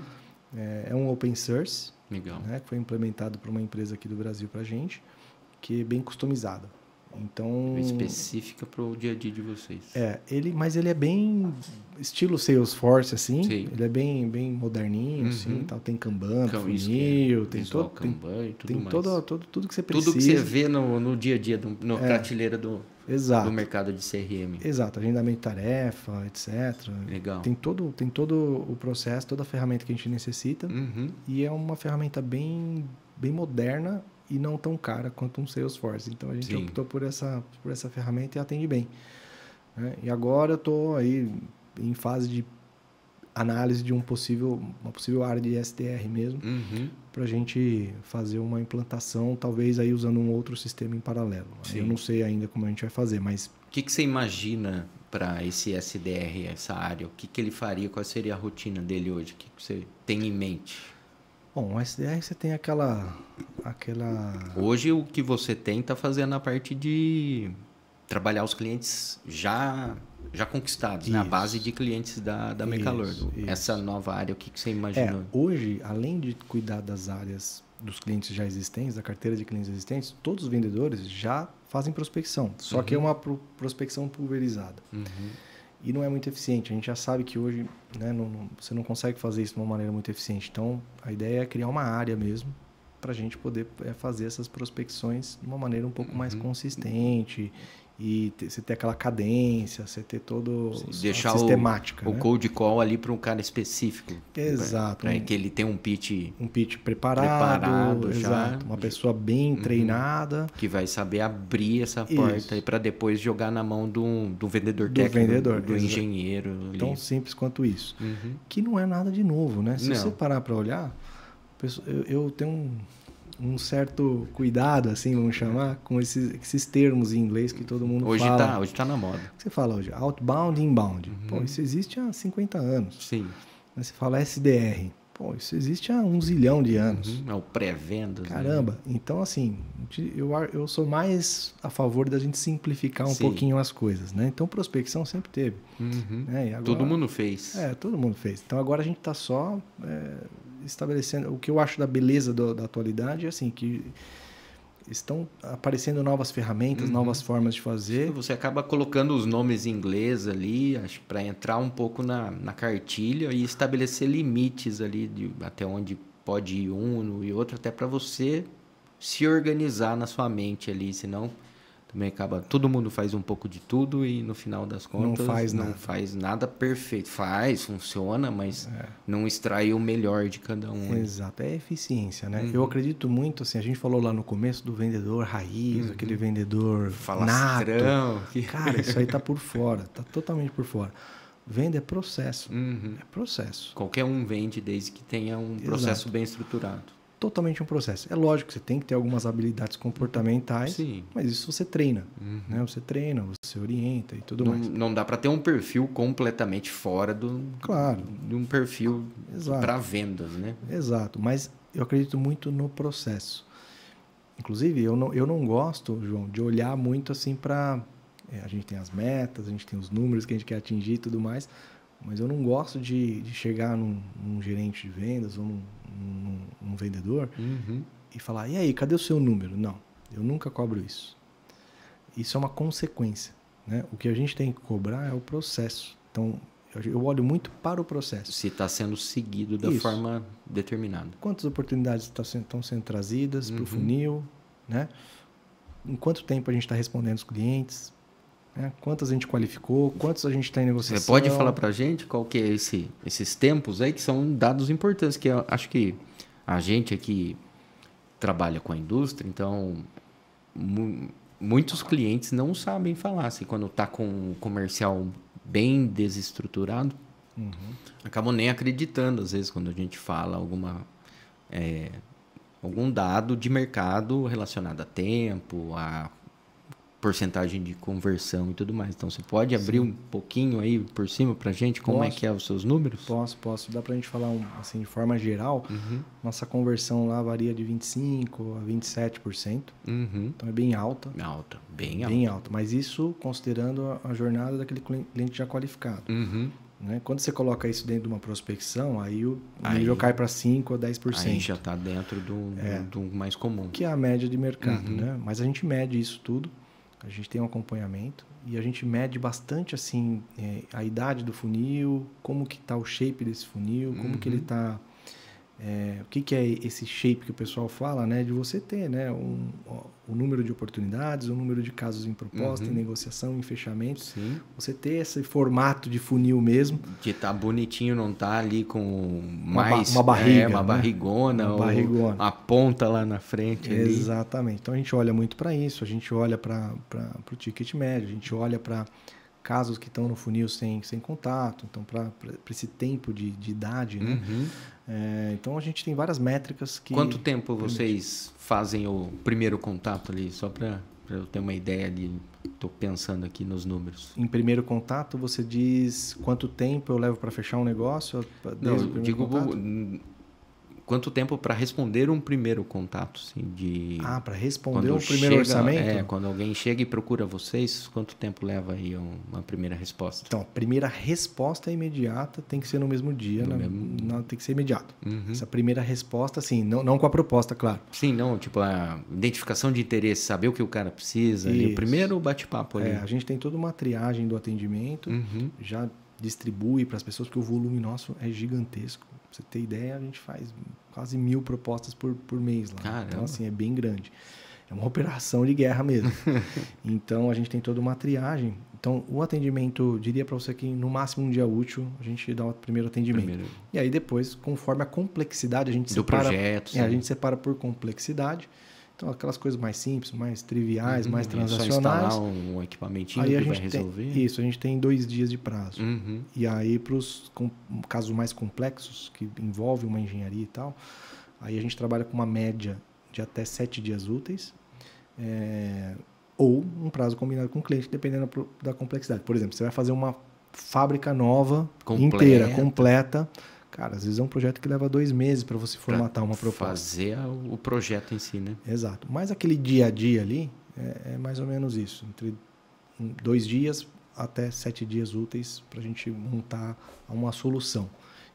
É um open source. Legal. Né, que foi implementado por uma empresa aqui do Brasil para a gente, que é bem customizada. Então, específica para o dia a dia de vocês. Mas ele é bem estilo Salesforce, assim. Sim. Ele é bem moderninho, assim, tal. Tem Kanban, funil, tem todo Kanban e tudo tem mais. Tudo que você precisa. Tudo que você vê no dia a dia, na prateleira do mercado de CRM. Exato, agendamento de tarefa, etc. Legal. Tem todo o processo, toda a ferramenta que a gente necessita. E é uma ferramenta bem moderna e não tão cara quanto um Salesforce. Então, a gente optou por essa ferramenta e atende bem. Né? E agora eu estou aí em fase de análise de uma possível área de SDR mesmo, para a gente fazer uma implantação, talvez aí usando um outro sistema em paralelo. Eu não sei ainda como a gente vai fazer, mas... O que você imagina para esse SDR, essa área? O que ele faria? Qual seria a rotina dele hoje? O que você tem em mente? Bom, o SDR você tem aquela... Hoje o que você tem está fazendo a parte de trabalhar os clientes já conquistados, na base de clientes da Mecalor. Essa nova área, o que você imaginou? Hoje, além de cuidar das áreas dos clientes já existentes, da carteira de clientes existentes, todos os vendedores já fazem prospecção, só que é uma prospecção pulverizada. E não é muito eficiente. A gente já sabe que hoje, né, você não consegue fazer isso de uma maneira muito eficiente. Então, a ideia é criar uma área mesmo para a gente poder fazer essas prospecções de uma maneira um pouco mais consistente e você ter aquela cadência, você ter todo deixar a sistemática. O cold call ali para um cara específico. Exato. Para que ele tenha um pitch preparado já. Exato. Uma pessoa bem treinada. Que vai saber abrir essa porta e para depois jogar na mão do vendedor técnico, do engenheiro. Ali. Tão simples quanto isso. Que não é nada de novo, né? Se você parar para olhar, eu tenho um certo cuidado, assim, vamos chamar, com esses termos em inglês que todo mundo fala. Hoje está na moda. O que você fala hoje? Outbound e inbound. Pô, isso existe há 50 anos. Sim. Você fala SDR. Pô, isso existe há 1 zilhão de anos. É o pré-vendas. Caramba. Né? Então, assim, eu sou mais a favor da gente simplificar um pouquinho as coisas, né? Então, prospecção sempre teve. Né? E agora, todo mundo fez. Todo mundo fez. Então, agora a gente está só estabelecendo... O que eu acho da beleza da atualidade é assim, que estão aparecendo novas ferramentas, novas formas de fazer. Você acaba colocando os nomes em inglês ali, acho para entrar um pouco na cartilha e estabelecer limites ali de até onde pode ir um e outro, até para você se organizar na sua mente ali, senão também acaba, todo mundo faz um pouco de tudo e no final das contas não faz nada perfeito. Funciona, mas não extrai o melhor de cada um. Exato, é eficiência, né? Eu acredito muito, assim, a gente falou lá no começo do vendedor raiz, aquele vendedor falastrão. Nato. Cara, isso aí tá por fora, tá totalmente por fora. Venda é processo, é processo. Qualquer um vende desde que tenha um processo bem estruturado. Totalmente um processo. É lógico que você tem que ter algumas habilidades comportamentais, sim, mas isso você treina, né? Você treina, você orienta e tudo mais. Não dá para ter um perfil completamente fora claro, de um perfil para vendas, né? Exato, mas eu acredito muito no processo. Inclusive, eu não gosto, João, de olhar muito assim para... a gente tem as metas, a gente tem os números que a gente quer atingir e tudo mais, mas eu não gosto de chegar num gerente de vendas ou num vendedor e falar, e aí, cadê o seu número? Não, eu nunca cobro isso. Isso é uma consequência, né? O que a gente tem que cobrar é o processo. Então, eu olho muito para o processo. Se está sendo seguido da forma determinada. Quantas oportunidades estão sendo trazidas para o funil, né? Em quanto tempo a gente está respondendo os clientes? Quantas a gente qualificou, quantos a gente está em negociação. Você pode falar para a gente qual que é esses tempos aí, que são dados importantes, que eu acho que a gente aqui trabalha com a indústria, então muitos clientes não sabem falar. Assim, quando está com um comercial bem desestruturado, acabam nem acreditando, às vezes, quando a gente fala algum dado de mercado relacionado a tempo, a porcentagem de conversão e tudo mais. Então, você pode abrir um pouquinho aí por cima para a gente como é que é os seus números? Posso. Dá para a gente falar assim, de forma geral, nossa conversão lá varia de 25% a 27%. Então, é bem alta. Bem alta. Mas isso considerando a jornada daquele cliente já qualificado. Né? Quando você coloca isso dentro de uma prospecção, aí o nível cai para 5% ou 10%. Aí já está dentro do mais comum. Que é a média de mercado. Né? Mas a gente mede isso tudo. A gente tem um acompanhamento e a gente mede bastante assim a idade do funil, como que está o shape desse funil, como que ele está... o que é esse shape que o pessoal fala, né? De você ter, né? O número de oportunidades, o número de casos em proposta, em negociação, em fechamento. Sim. Você ter esse formato de funil mesmo. Que tá bonitinho, não tá ali com mais... Uma barriga, uma barrigona. Uma barrigona. A ponta lá na frente. Exatamente. Ali. Então, a gente olha muito para isso. A gente olha para o ticket médio. A gente olha para casos que estão no funil sem contato. Então, para esse tempo de idade, né? Então, a gente tem várias métricas que... Quanto tempo vocês fazem o primeiro contato ali? Só para eu ter uma ideia ali. Estou pensando aqui nos números. Em primeiro contato, você diz quanto tempo eu levo para fechar um negócio? Não, eu digo quanto tempo para responder um primeiro contato, assim, para responder um primeiro orçamento? Quando alguém chega e procura vocês, quanto tempo leva aí uma primeira resposta? Então, a primeira resposta é imediata, tem que ser no mesmo dia, não tem que ser imediato. Essa primeira resposta, assim, não com a proposta, claro. Sim, não, tipo a identificação de interesse, saber o que o cara precisa, ali, o primeiro bate-papo ali. A gente tem toda uma triagem do atendimento, já distribui para as pessoas, porque o volume nosso é gigantesco. Pra você ter ideia, a gente faz quase 1.000 propostas por mês lá. Caramba. Então, assim, é bem grande. É uma operação de guerra mesmo. Então, a gente tem toda uma triagem. Então, o atendimento, diria para você que no máximo um dia útil, a gente dá o primeiro atendimento. E aí, depois, conforme a complexidade, a gente separa... Do projeto. A gente separa por complexidade. Então, aquelas coisas mais simples, mais triviais, mais transacionais. Só instalar um equipamentinho aí que vai resolver. Isso, a gente tem 2 dias de prazo. E aí, para os casos mais complexos, que envolvem uma engenharia e tal, aí a gente trabalha com uma média de até 7 dias úteis, ou um prazo combinado com o cliente, dependendo da complexidade. Por exemplo, você vai fazer uma fábrica nova, inteira, completa. Cara, às vezes é um projeto que leva 2 meses para você formatar uma proposta. Fazer o projeto em si, né? Exato. Mas aquele dia a dia ali é mais ou menos isso. Entre 2 dias até 7 dias úteis para a gente montar uma solução.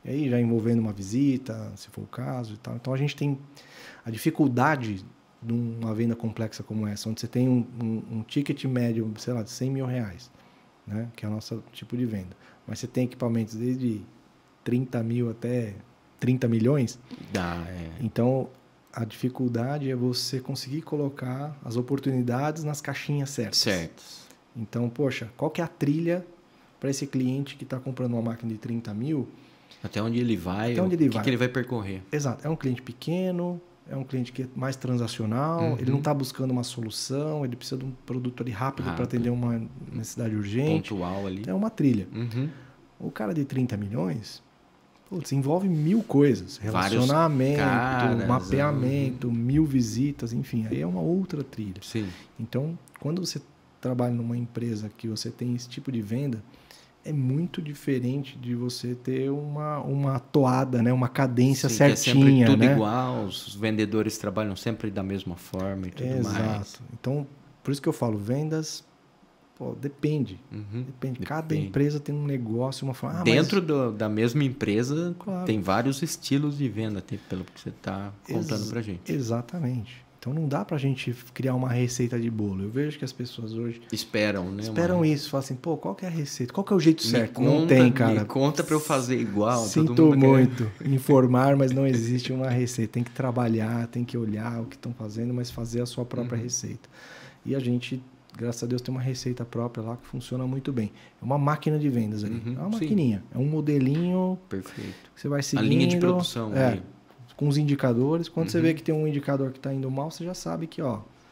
E aí já envolvendo uma visita, se for o caso e tal. Então a gente tem a dificuldade de uma venda complexa como essa, onde você tem um ticket médio, sei lá, de 100 mil reais, né? Que é o nosso tipo de venda. Mas você tem equipamentos desde 30 mil até 30 milhões. Então a dificuldade é você conseguir colocar as oportunidades nas caixinhas certas. Certos. Então, poxa, qual que é a trilha para esse cliente que está comprando uma máquina de 30 mil? Até onde ele vai, Até onde ele vai. que ele vai percorrer. Exato. É um cliente pequeno, é um cliente que é mais transacional, ele não está buscando uma solução, ele precisa de um produto ali rápido para atender uma necessidade urgente. Pontual ali. É uma trilha. O cara de 30 milhões, desenvolve 1000 coisas. Relacionamento, mapeamento, 1000 visitas, enfim. Aí é uma outra trilha. Sim. Então, quando você trabalha numa empresa que você tem esse tipo de venda, é muito diferente de você ter uma toada, né? Uma cadência certinha. É sempre tudo né? igual, os vendedores trabalham sempre da mesma forma e tudo mais. Exato. Então, por isso que eu falo, vendas, depende. Depende. Cada empresa tem um negócio, uma forma. Dentro da mesma empresa, tem vários estilos de venda, pelo que você está contando pra gente. Exatamente. Então não dá pra gente criar uma receita de bolo. Eu vejo que as pessoas hoje esperam, né? Esperam isso, falam assim, qual que é a receita? Qual que é o jeito certo? Não tem, cara. Me conta pra eu fazer igual. Sinto muito informar, mas não existe uma receita. Tem que trabalhar, tem que olhar o que estão fazendo, mas fazer a sua própria receita. E a gente, graças a Deus, tem uma receita própria lá que funciona muito bem. É uma máquina de vendas ali. É uma maquininha. É um modelinho. Perfeito. Que você vai seguindo. A linha de produção. Com os indicadores. Quando você vê que tem um indicador que está indo mal, você já sabe que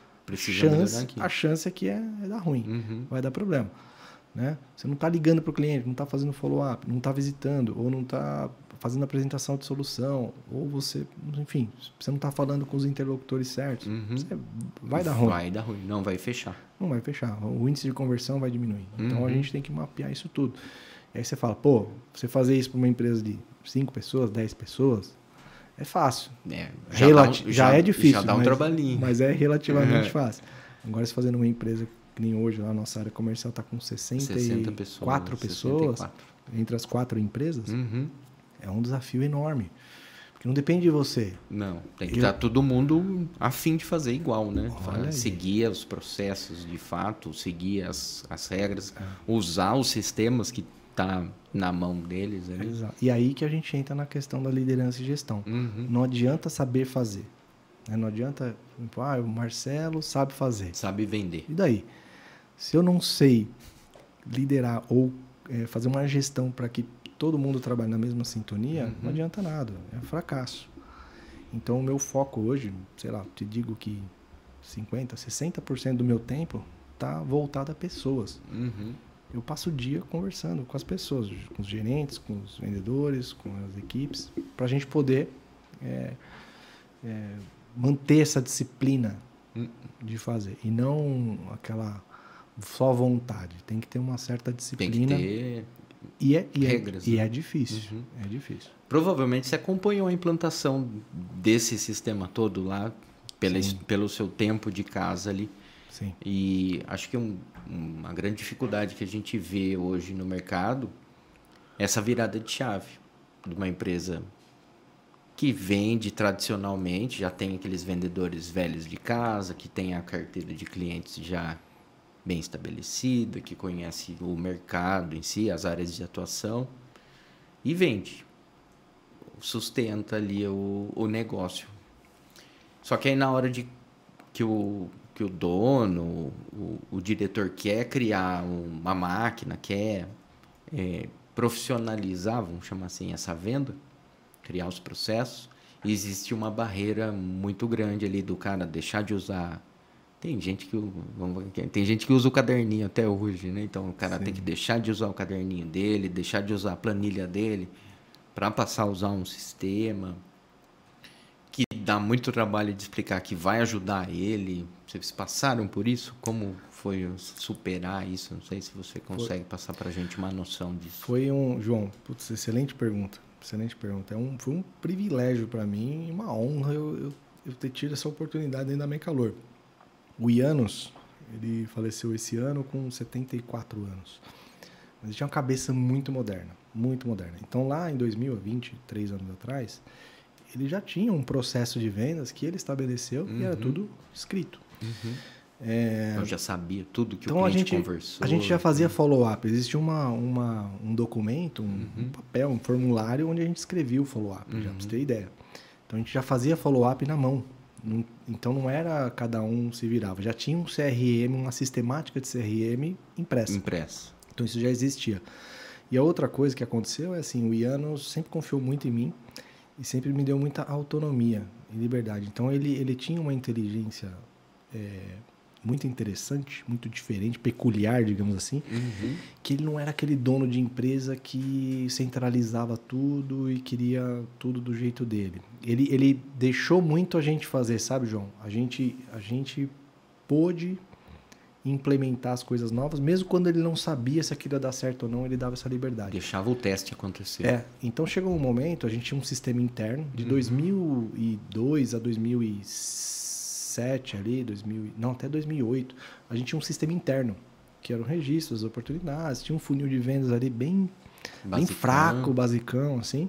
a chance é que é dar ruim. Vai dar problema. Né? Você não está ligando para o cliente, não está fazendo follow-up, não está visitando, ou não está fazendo apresentação de solução, ou você, enfim, você não está falando com os interlocutores certos. Você vai dar ruim. Vai dar ruim, não vai fechar. Não vai fechar. O índice de conversão vai diminuir. Então a gente tem que mapear isso tudo. E aí você fala, você fazer isso para uma empresa de 5 pessoas, 10 pessoas, é fácil. Já é difícil. Já dá um trabalhinho. Mas é relativamente fácil. Agora, se fazer numa empresa que nem hoje, lá a nossa área comercial está com 64 pessoas, entre as 4 empresas, é um desafio enorme. Porque não depende de você. Não, tem que estar todo mundo a fim de fazer igual, né? Olha seguir os processos de fato, seguir as regras, usar os sistemas que tá na mão deles. Ali. Exato. E aí que a gente entra na questão da liderança e gestão. Não adianta saber fazer. Né? Não adianta, o Marcelo sabe fazer. Sabe vender. E daí? Se eu não sei liderar ou fazer uma gestão para que todo mundo trabalhe na mesma sintonia, não adianta nada. É um fracasso. Então, o meu foco hoje, sei lá, te digo que 50%, 60% do meu tempo está voltado a pessoas. Eu passo o dia conversando com as pessoas, com os gerentes, com os vendedores, com as equipes, para a gente poder manter essa disciplina de fazer. E não aquela só vontade. Tem que ter uma certa disciplina. Tem que ter regras. E é difícil. É difícil. Provavelmente você acompanhou a implantação desse sistema todo lá, pelo seu tempo de casa ali. Sim. E acho que uma grande dificuldade que a gente vê hoje no mercado é essa virada de chave de uma empresa que vende tradicionalmente, já tem aqueles vendedores velhos de casa, que tem a carteira de clientes já bem estabelecida, que conhece o mercado em si, as áreas de atuação, e vende, sustenta ali o negócio. Só que aí na hora que o dono, o diretor quer criar uma máquina, quer profissionalizar, vamos chamar assim, essa venda, criar os processos, existe uma barreira muito grande ali do cara deixar de usar. Tem gente que usa o caderninho até hoje, né? Então o cara tem que deixar de usar o caderninho dele, deixar de usar a planilha dele para passar a usar um sistema que dá muito trabalho de explicar que vai ajudar ele. Vocês passaram por isso? Como foi superar isso? Não sei se você consegue passar para a gente uma noção disso. João, excelente pergunta. Excelente pergunta. Foi um privilégio para mim e uma honra eu ter tido essa oportunidade dentro da Meicalor. O Ianos, ele faleceu esse ano com 74 anos. Mas ele tinha uma cabeça muito moderna. muito moderna. Então, lá em 2023 anos atrás, ele já tinha um processo de vendas que ele estabeleceu e era tudo escrito. Eu já sabia tudo que Então, o cliente conversou. a gente já fazia follow-up. Existia um documento, um papel, um formulário onde a gente escrevia o follow-up, já para você ter ideia. Então, a gente já fazia follow-up na mão. Então, não era cada um se virava. Já tinha um CRM, uma sistemática de CRM impressa. Então, isso já existia. E a outra coisa que aconteceu é assim, o Iano sempre confiou muito em mim e sempre me deu muita autonomia e liberdade. Então, ele tinha uma inteligência muito interessante, muito diferente, peculiar, digamos assim, que ele não era aquele dono de empresa que centralizava tudo e queria tudo do jeito dele. Ele deixou muito a gente fazer, sabe, João? A gente pôde implementar as coisas novas, mesmo quando ele não sabia se aquilo ia dar certo ou não, ele dava essa liberdade. Deixava o teste acontecer. Então chegou um momento, a gente tinha um sistema interno, de 2002 a 2007 ali, até 2008, a gente tinha um sistema interno, que eram registros, oportunidades, tinha um funil de vendas ali bem fraco, basicão, assim.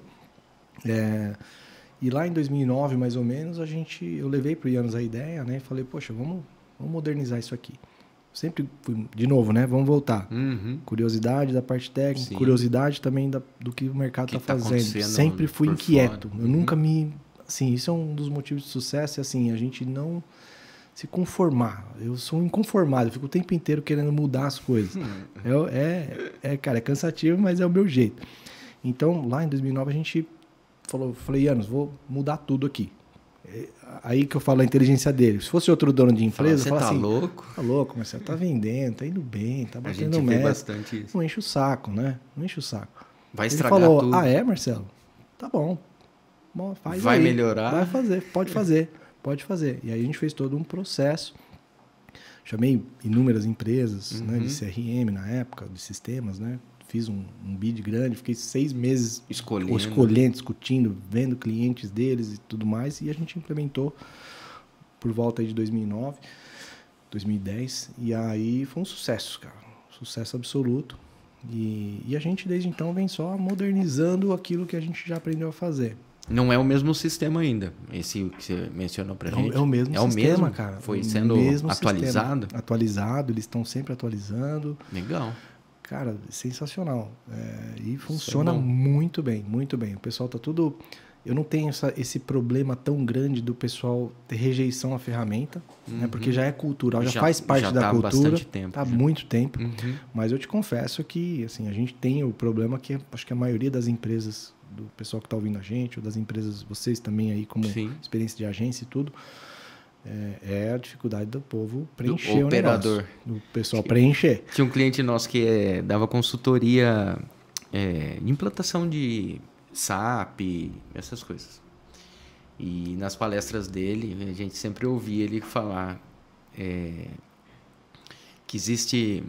E lá em 2009, mais ou menos, eu levei para o Ianos a ideia, né? E falei, poxa, vamos modernizar isso aqui. Sempre fui, de novo, né? Vamos voltar. Curiosidade da parte técnica, sim, curiosidade também do que o mercado está fazendo. Sempre fui inquieto. Eu nunca assim, isso é um dos motivos de sucesso, é assim, a gente não se conformar. Eu sou inconformado, eu fico o tempo inteiro querendo mudar as coisas. Cara, é cansativo, mas é o meu jeito. Então, lá em 2009, a gente falei, Ianos, vou mudar tudo aqui. Aí que eu falo a inteligência dele. Se fosse outro dono de empresa, você tá assim, louco? Tá louco, mas você tá vendendo, tá indo bem, tá batendo meta. A gente vê bastante isso. Não enche o saco, né? Não enche o saco. Vai estragar tudo. tudo. Marcelo? Tá bom. Faz vai aí. Melhorar? Vai fazer, pode fazer. E aí a gente fez todo um processo. Chamei inúmeras empresas, né, de CRM na época, de sistemas, né? Fiz um bid grande, fiquei 6 meses escolhendo, discutindo, vendo clientes deles e tudo mais. E a gente implementou por volta aí de 2009, 2010. E aí foi um sucesso, cara. Sucesso absoluto. E a gente, desde então, vem só modernizando aquilo que a gente já aprendeu a fazer. Não é o mesmo sistema ainda, esse que você mencionou pra gente? É o mesmo sistema, cara. Foi sendo atualizado? Atualizado, eles estão sempre atualizando. Legal. Cara, sensacional. E funciona muito bem, muito bem. O pessoal tá tudo... Eu não tenho esse problema tão grande do pessoal ter rejeição à ferramenta, né? Porque já é cultural, já faz parte da cultura. Bastante tempo, há muito tempo. Mas eu te confesso que assim, a gente tem o problema que acho que a maioria das empresas, do pessoal que está ouvindo a gente, ou das empresas, vocês também aí como experiência de agência e tudo, é a dificuldade do povo preencher o operador. O pessoal preencher. Tinha um cliente nosso que dava consultoria de implantação de SAP, essas coisas. E nas palestras dele, a gente sempre ouvia ele falar que existe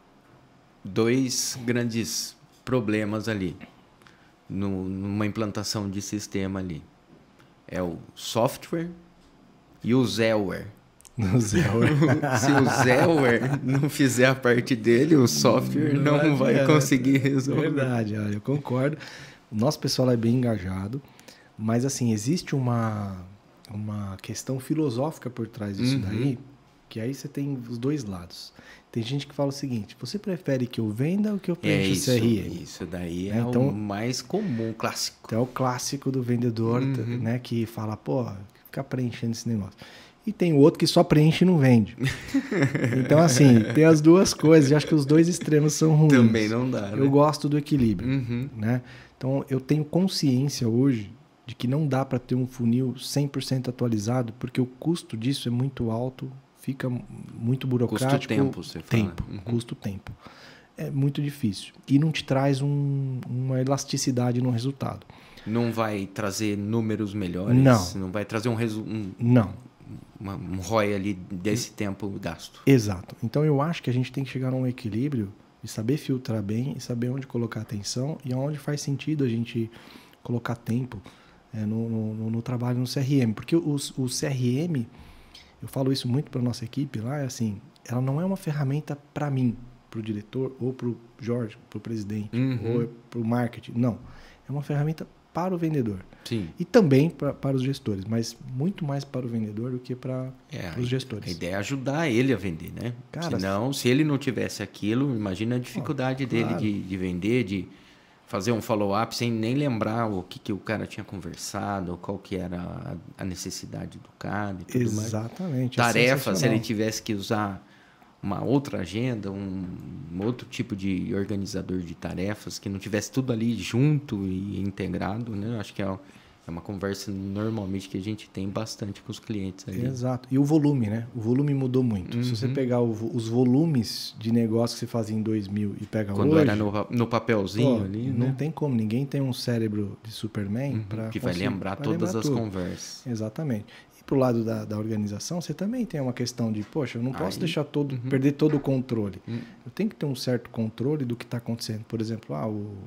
2 grandes problemas ali numa implantação de sistema ali. É o software e o Zellware. Se o Zellware não fizer a parte dele, o software não vai conseguir resolver. Verdade, eu concordo. O nosso pessoal é bem engajado, mas assim, existe uma questão filosófica por trás disso daí, que aí você tem os dois lados. Tem gente que fala o seguinte, você prefere que eu venda ou que eu preencha o CRM? Isso daí então, o mais comum, clássico. É o clássico do vendedor, né, que fala, fica preenchendo esse negócio. E tem o outro que só preenche e não vende. Então, assim, tem as duas coisas. Eu acho que os dois extremos são ruins. Também não dá, né? Eu gosto do equilíbrio, né? Então, eu tenho consciência hoje de que não dá para ter um funil 100% atualizado, porque o custo disso é muito alto, fica muito burocrático. Custo-tempo, você fala. Custo-tempo. É muito difícil. E não te traz uma elasticidade no resultado. Não vai trazer números melhores? Não vai trazer um ROI ali desse tempo gasto. Exato. Então eu acho que a gente tem que chegar num equilíbrio e saber filtrar bem e saber onde colocar atenção e onde faz sentido a gente colocar tempo no trabalho no CRM. Porque o CRM, eu falo isso muito para nossa equipe lá, é assim, ela não é uma ferramenta para mim, para o diretor ou para o Jorge, para o presidente, Uhum. ou para o marketing. Não. É uma ferramenta para o vendedor. Sim. E também para os gestores, mas muito mais para o vendedor do que para os gestores. A ideia é ajudar ele a vender, né? Cara, senão, se ele não tivesse aquilo, imagina a dificuldade dele claro. de vender, de fazer um follow-up sem nem lembrar o que o cara tinha conversado, qual que era a necessidade do cara e tudo mais. Exatamente. Tarefa, se ele sensacional. tivesse que usar uma outra agenda, um outro tipo de organizador de tarefas, que não tivesse tudo ali junto e integrado, né? Acho que é uma conversa normalmente que a gente tem bastante com os clientes ali. Exato. E o volume, né? O volume mudou muito. Se você pegar os volumes de negócio que você fazia em 2000 e pega Quando hoje... era no papelzinho ali, não né? tem como. Ninguém tem um cérebro de Superman para Que vai lembrar todas as conversas. Exatamente. E pro lado da organização, você também tem uma questão de, poxa, eu não posso deixar perder todo o controle. Eu tenho que ter um certo controle do que está acontecendo. Por exemplo,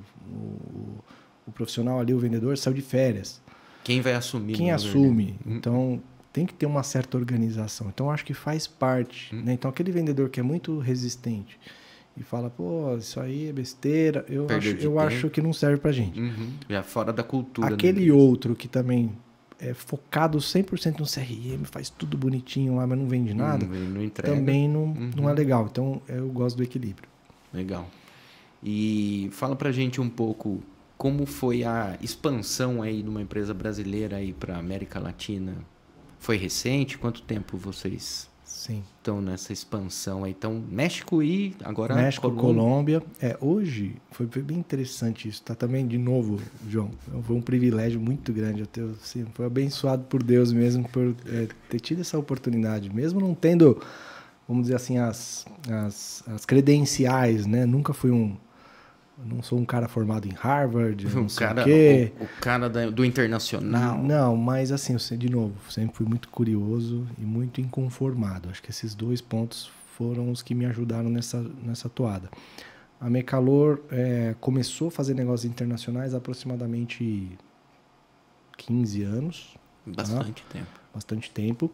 o profissional ali, o vendedor, saiu de férias. Quem vai assumir? Quem assume? Então, tem que ter uma certa organização. Então, acho que faz parte. Né? Então, aquele vendedor que é muito resistente e fala, pô, isso aí é besteira, eu acho que não serve pra gente. Já fora da cultura. Aquele outro que também é focado 100% no CRM, faz tudo bonitinho lá, mas não vende nada, não entrega. também não é legal. Então, eu gosto do equilíbrio. Legal. E fala pra gente um pouco como foi a expansão aí de uma empresa brasileira aí para América Latina. Foi recente? Quanto tempo vocês estão nessa expansão aí? Então, México e agora México, Colômbia. Hoje foi bem interessante isso. Tá também, de novo, João, foi um privilégio muito grande. Foi abençoado por Deus mesmo por ter tido essa oportunidade. Mesmo não tendo, vamos dizer assim, as credenciais, né? Nunca fui não sou um cara formado em Harvard, não sei o quê. O cara do internacional. Não, mas assim, de novo, sempre fui muito curioso e muito inconformado. Acho que esses dois pontos foram os que me ajudaram nessa toada. A Mecalor começou a fazer negócios internacionais há aproximadamente 15 anos. Bastante tempo.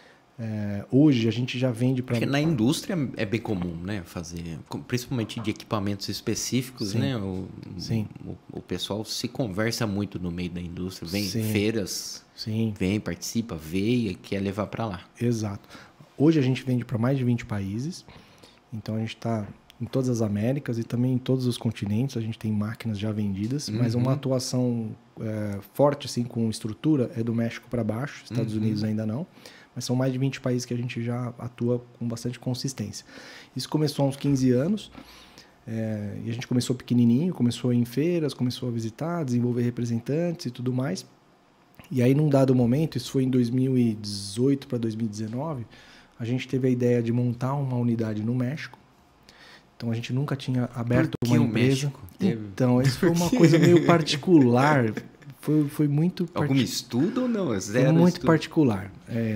Hoje a gente já vende para... Porque na indústria é bem comum, né? Fazer, principalmente de equipamentos específicos, Sim. né? Sim. O pessoal se conversa muito no meio da indústria. Vem Sim. feiras, Sim. vem, participa, vê e quer levar para lá. Exato. Hoje a gente vende para mais de 20 países. Então a gente está em todas as Américas e também em todos os continentes. A gente tem máquinas já vendidas, mas uma atuação forte assim, com estrutura é do México para baixo. Estados Unidos ainda não. Mas são mais de 20 países que a gente já atua com bastante consistência. Isso começou há uns 15 anos. E a gente começou pequenininho, começou em feiras, começou a visitar, desenvolver representantes e tudo mais. E aí, num dado momento, isso foi em 2018 para 2019, a gente teve a ideia de montar uma unidade no México. Então, a gente nunca tinha aberto uma empresa. Então, isso foi uma coisa meio particular. Foi muito... Algum estudo ou não? Foi muito particular.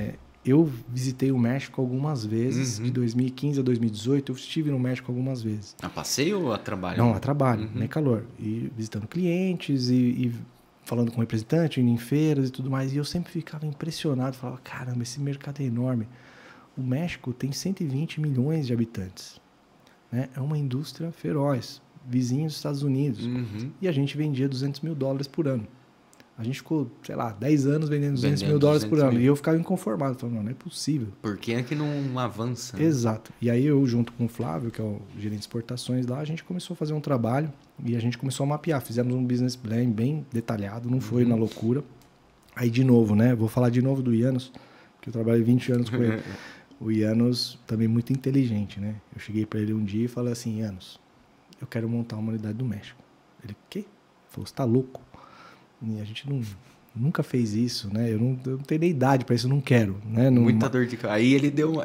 Eu visitei o México algumas vezes, de 2015 a 2018, eu estive no México algumas vezes. A passeio ou a trabalho? Não, a trabalho, Mecalor. E visitando clientes e falando com representantes, indo em feiras e tudo mais. E eu sempre ficava impressionado, falava, caramba, esse mercado é enorme. O México tem 120 milhões de habitantes. Né? É uma indústria feroz, vizinho dos Estados Unidos. E a gente vendia $200 mil por ano. A gente ficou, sei lá, 10 anos vendendo $200 mil por ano. E eu ficava inconformado. Falando, não é possível. Por que é que não avança? Né? Exato. E aí eu, junto com o Flávio, que é o gerente de exportações lá, a gente começou a fazer um trabalho e a gente começou a mapear. Fizemos um business plan bem detalhado, não foi na loucura. Aí, de novo, né? Vou falar de novo do Ianos, que eu trabalhei 20 anos com ele. O Ianos também muito inteligente, né? Eu cheguei para ele um dia e falei assim, Ianos, eu quero montar uma unidade do México. Ele, quê? Ele falou, você tá louco? E a gente nunca fez isso, né? Eu não tenho nem idade para isso, eu não quero, né? Muita dor de cabeça. Aí ele deu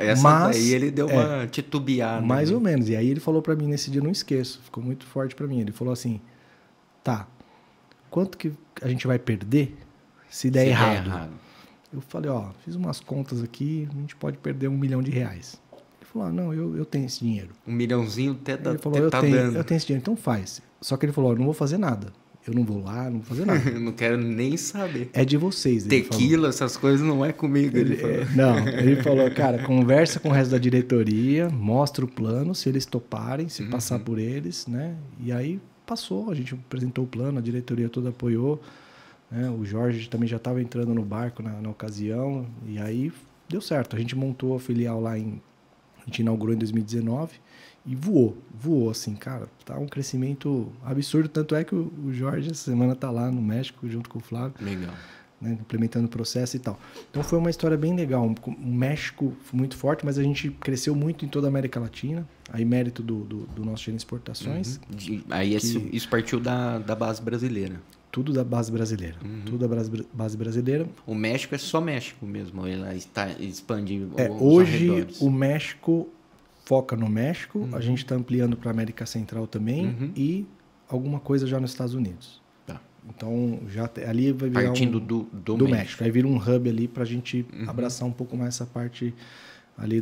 uma titubeada. Mais ou menos. E aí ele falou para mim nesse dia, eu não esqueço, ficou muito forte para mim. Ele falou assim, tá, quanto que a gente vai perder se der errado? Eu falei, fiz umas contas aqui, a gente pode perder R$1 milhão. Ele falou, não, eu tenho esse dinheiro. $1 milhãozinho até ele falou, eu tenho esse dinheiro, então faz. Só que ele falou, eu não vou fazer nada. eu não vou lá, não vou fazer nada. Eu não quero nem saber. É de vocês, ele Tequila, falou. essas coisas não é comigo, ele falou. Não, ele falou, cara, conversa com o resto da diretoria, mostra o plano, se eles toparem, se passar por eles, né? E aí passou, a gente apresentou o plano, a diretoria toda apoiou, né? O Jorge também já estava entrando no barco na ocasião, e aí deu certo. A gente montou a filial lá a gente inaugurou em 2019 e voou assim, cara, tá um crescimento absurdo, tanto é que o Jorge essa semana tá lá no México junto com o Flávio. Legal. Né, implementando o processo e tal. Então foi uma história bem legal. O México foi muito forte, mas a gente cresceu muito em toda a América Latina, aí mérito do nosso gerente de exportações. Aí isso partiu da base brasileira. Tudo da base brasileira. Tudo da base brasileira. O México é só México mesmo, ele está expandindo os hoje arredores. o México foca no México, a gente está ampliando para a América Central também e alguma coisa já nos Estados Unidos. Tá. Então, ali vai virar partindo do México. Aí vira um hub ali para a gente abraçar um pouco mais essa parte ali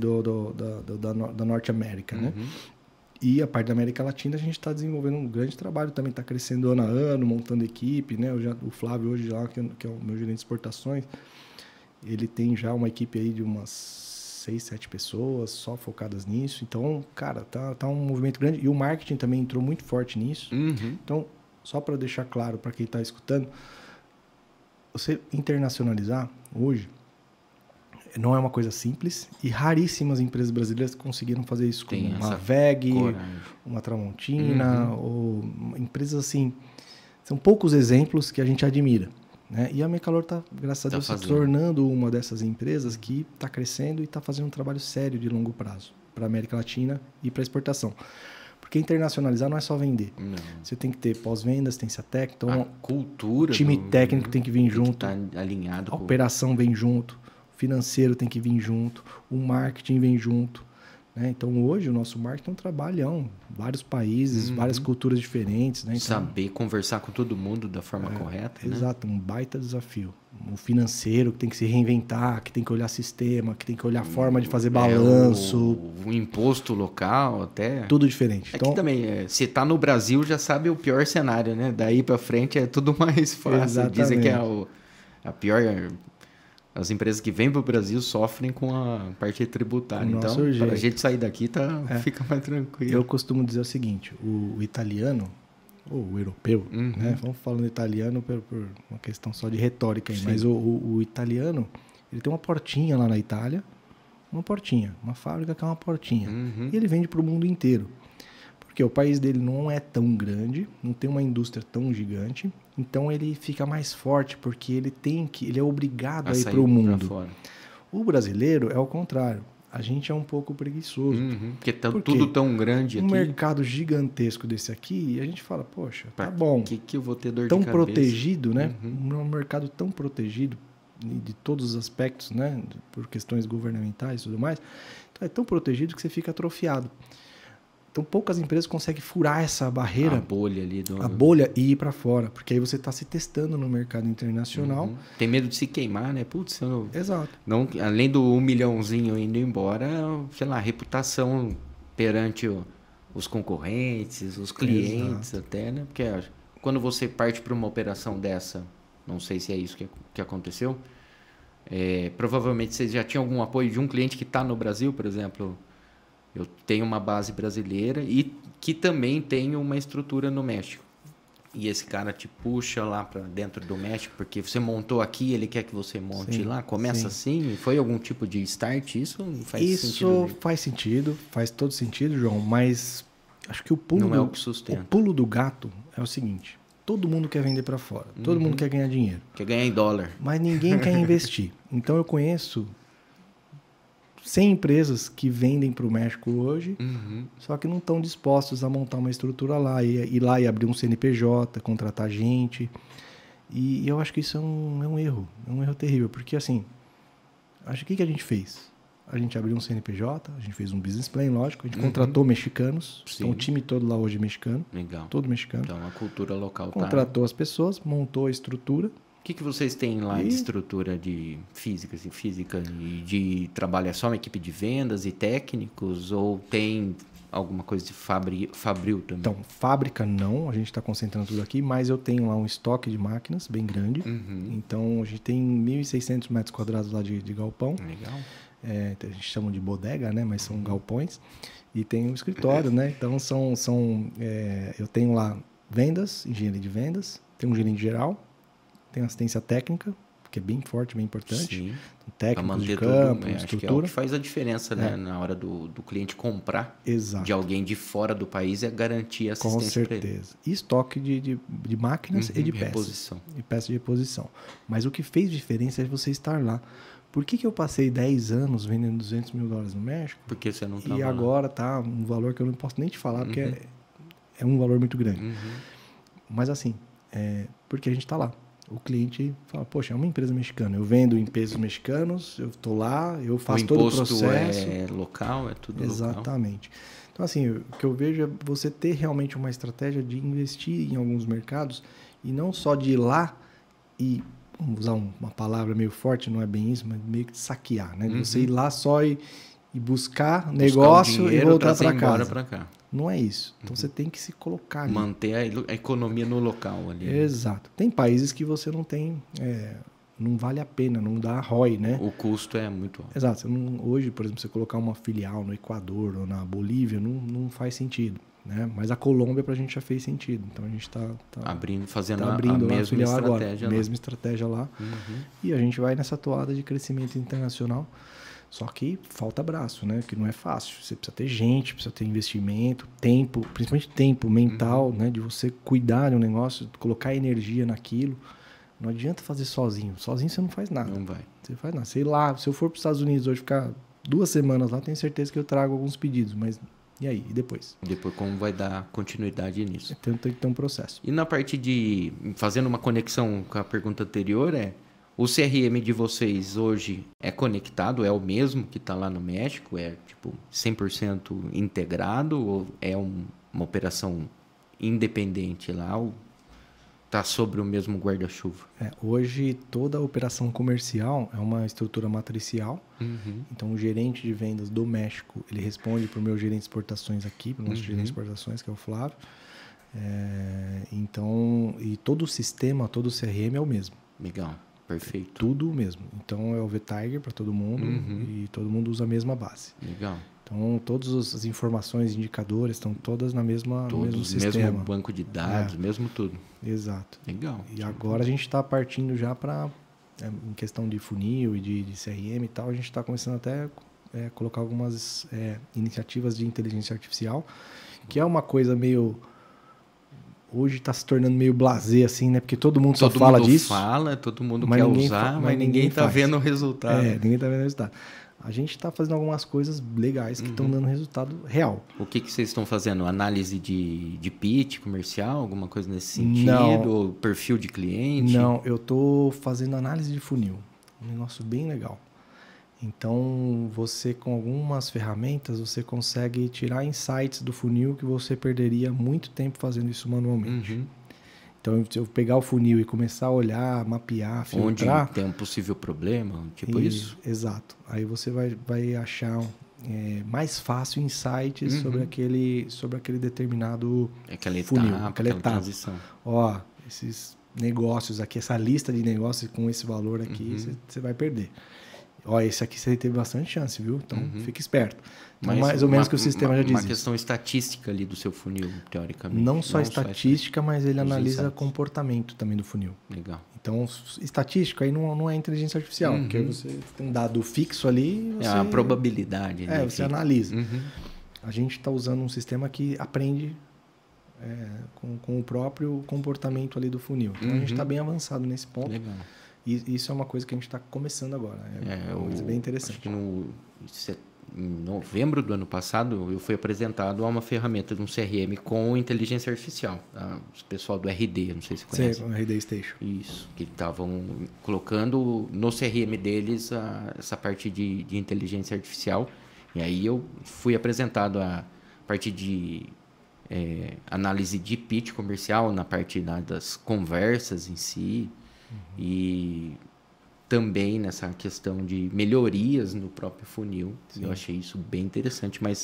da Norte América, né? E a parte da América Latina a gente está desenvolvendo um grande trabalho também, está crescendo ano a ano, montando equipe, né? O Flávio hoje lá, que é o meu gerente de exportações, ele tem já uma equipe aí de umas 6, 7 pessoas só focadas nisso. Então, cara, tá um movimento grande. E o marketing também entrou muito forte nisso. Então, só para deixar claro para quem está escutando, você internacionalizar hoje não é uma coisa simples e raríssimas empresas brasileiras conseguiram fazer isso, como uma VEG, uma Tramontina, ou empresas assim. São poucos exemplos que a gente admira. Né? E a Mecalor está, graças a Deus, se tornando uma dessas empresas que está crescendo e está fazendo um trabalho sério de longo prazo para a América Latina e para a exportação. Porque internacionalizar não é só vender. Não. Você tem que ter pós-vendas, tem CEATEC, então a cultura, o time técnico tem que vir junto, tá alinhado, a operação vem junto, o financeiro tem que vir junto, o marketing vem junto. Né? Então, hoje, o nosso marketing é um trabalhão. Vários países, várias culturas diferentes. Né? Então, saber conversar com todo mundo da forma correta. Exato, um baita desafio. O financeiro que tem que se reinventar, que tem que olhar sistema, que tem que olhar a forma de fazer balanço. O imposto local até. Tudo diferente. Aqui então, também, se está no Brasil, já sabe o pior cenário, né? Daí para frente é tudo mais fácil. Exatamente. Dizem que é a pior... As empresas que vêm para o Brasil sofrem com a parte tributária. Então, para a gente sair daqui, fica mais tranquilo. Eu costumo dizer o seguinte, o italiano, ou o europeu, né? Vamos falando italiano por uma questão só de retórica, aí, mas o italiano, ele tem uma portinha lá na Itália, uma fábrica que é uma portinha, e ele vende para o mundo inteiro. Porque o país dele não é tão grande, não tem uma indústria tão gigante, então ele fica mais forte, porque ele é obrigado a ir para o mundo. O brasileiro é o contrário. A gente é um pouco preguiçoso. Porque tudo tão grande aqui. Um mercado gigantesco desse aqui, e a gente fala, poxa, tá bom. Que eu vou ter dor tão de cabeça? Protegido, né? Um mercado tão protegido de todos os aspectos, né? Por questões governamentais e tudo mais. Então, é tão protegido que você fica atrofiado. Então, poucas empresas conseguem furar essa barreira, a bolha ali a bolha e ir para fora, porque aí você está se testando no mercado internacional. Tem medo de se queimar, né? Putz, Exato. Não, além do 1 milhãozinho indo embora, sei lá, a reputação perante os concorrentes, os clientes. Exato. Até, né? Porque quando você parte para uma operação dessa, não sei se é isso que aconteceu, provavelmente você já tinha algum apoio de um cliente que está no Brasil, por exemplo. Eu tenho uma base brasileira e que também tem uma estrutura no México. E esse cara te puxa lá para dentro do México, porque você montou aqui, ele quer que você monte lá. Começa assim? Foi algum tipo de start? Isso faz sentido? Isso faz sentido, faz todo sentido, João, mas acho que o pulo, não é o que sustenta. O pulo do gato é o seguinte, todo mundo quer vender para fora, todo mundo quer ganhar dinheiro. Quer ganhar em dólar. Mas ninguém quer investir. Então eu conheço 100 empresas que vendem para o México hoje, só que não estão dispostos a montar uma estrutura lá, ir lá e abrir um CNPJ, contratar gente. E eu acho que isso é um erro terrível, porque assim, acho que o que a gente fez? A gente abriu um CNPJ, a gente fez um business plan, lógico, a gente contratou mexicanos, então o time todo lá hoje é mexicano, legal, todo mexicano. Então a cultura local contratou as pessoas, montou a estrutura. O que vocês têm lá de estrutura de física e de trabalho? É só uma equipe de vendas e técnicos? Ou tem alguma coisa de fabril também? Então, fábrica não, a gente está concentrando tudo aqui, mas eu tenho lá um estoque de máquinas bem grande. Então, a gente tem 1.600 metros quadrados lá de galpão. Legal. A gente chama de bodega, né? Mas são galpões. E tem um escritório, né? Então, eu tenho lá vendas, engenharia de vendas, tem um gerente geral, tem assistência técnica, que é bem forte, bem importante. Sim. Técnicos de campo, acho que é o estrutura. que faz a diferença, né? Na hora do cliente comprar Exato. de alguém de fora do país, é garantir a assistência para ele. Com certeza. E estoque de máquinas e de peças. Reposição. E peças de reposição. Mas o que fez diferença é você estar lá. Por que eu passei 10 anos vendendo $200 mil no México? Porque você não estava E agora tá um valor que eu não posso nem te falar, porque é um valor muito grande. Mas assim, porque a gente está lá. O cliente fala, poxa, é uma empresa mexicana. Eu vendo em pesos mexicanos, eu estou lá, eu faço todo o processo. O imposto é local, é tudo local. Exatamente. Então, assim, o que eu vejo é você ter realmente uma estratégia de investir em alguns mercados e não só de ir lá e, vamos usar uma palavra meio forte, não é bem isso, mas meio que saquear, né? De você ir lá só e buscar negócio e voltar para casa. Pra cá. Não é isso. Então, você tem que se colocar ali. Manter a economia no local ali. Exato. Tem países que você não tem... não vale a pena, não dá ROI, né? O custo é muito alto. Exato. Hoje, por exemplo, você colocar uma filial no Equador ou na Bolívia, não faz sentido, né? Mas a Colômbia pra gente já fez sentido. Então a gente tá fazendo abrindo a mesma estratégia agora. Mesma estratégia lá. E a gente vai nessa toada de crescimento internacional. Só que falta braço, né? Que não é fácil. Você precisa ter gente, precisa ter investimento, tempo, principalmente tempo mental, né? De você cuidar de um negócio, colocar energia naquilo. Não adianta fazer sozinho. Sozinho você não faz nada. Não vai. Você faz nada. Sei lá, se eu for para os Estados Unidos hoje ficar 2 semanas lá, tenho certeza que eu trago alguns pedidos. Mas e aí? E depois? Depois como vai dar continuidade nisso? Então tem que ter um processo. E na parte de... Fazendo uma conexão com a pergunta anterior, o CRM de vocês hoje é conectado? É o mesmo que está lá no México? É tipo 100% integrado? Ou é uma operação independente lá? Ou está sobre o mesmo guarda-chuva? Hoje toda a operação comercial é uma estrutura matricial. Então o gerente de vendas do México, ele responde para o meu gerente de exportações aqui, para o nosso gerente de exportações, que é o Flávio. Então, e todo o sistema, todo o CRM é o mesmo. Legal, perfeito. Tudo o mesmo. Então é o V-Tiger para todo mundo e todo mundo usa a mesma base. Legal. Então, todas as informações, indicadores, estão todas no mesmo sistema. Mesmo banco de dados, mesmo tudo. Exato. Legal. E agora a gente está partindo já para, em questão de funil e de CRM e tal, a gente está começando até a colocar algumas iniciativas de inteligência artificial, que é uma coisa meio... Hoje está se tornando meio blasé, assim, né? Porque todo mundo só fala disso. Todo mundo quer usar, mas ninguém está vendo o resultado. Ninguém está vendo o resultado. A gente está fazendo algumas coisas legais que estão dando resultado real. O que vocês estão fazendo? Análise de pitch comercial? Alguma coisa nesse sentido? Não. Ou perfil de cliente? Não, eu estou fazendo análise de funil. Um negócio bem legal. Então, você com algumas ferramentas, você consegue tirar insights do funil que você perderia muito tempo fazendo isso manualmente. Então, se eu pegar o funil e começar a olhar, mapear, filtrar... Onde tem um possível problema, tipo isso? Exato. Aí você vai achar mais fácil insights sobre aquele determinado funil. Aquela etapa. Transição. Ó, esses negócios aqui, essa lista de negócios com esse valor aqui, você vai perder. Ó, esse aqui você teve bastante chance, viu? Então, fique esperto. Então, mais ou menos que o sistema já diz. Uma questão estatística ali do seu funil, teoricamente. Não só estatística, mas ele analisa comportamento também do funil. Legal. Então, estatística aí não é inteligência artificial, porque você tem um dado fixo ali... É a probabilidade. Você analisa. A gente está usando um sistema que aprende com o próprio comportamento ali do funil. Então, a gente está bem avançado nesse ponto. Legal. E isso é uma coisa que a gente está começando agora. É uma coisa bem interessante. Acho que em novembro do ano passado, eu fui apresentado a uma ferramenta de um CRM com inteligência artificial. O pessoal do RD, não sei se você conhece. Sim, o RD Station. Isso, que estavam colocando no CRM deles essa parte de inteligência artificial. E aí eu fui apresentado a parte de análise de pitch comercial, na parte das conversas em si. E também nessa questão de melhorias no próprio funil. Sim. Eu achei isso bem interessante, mas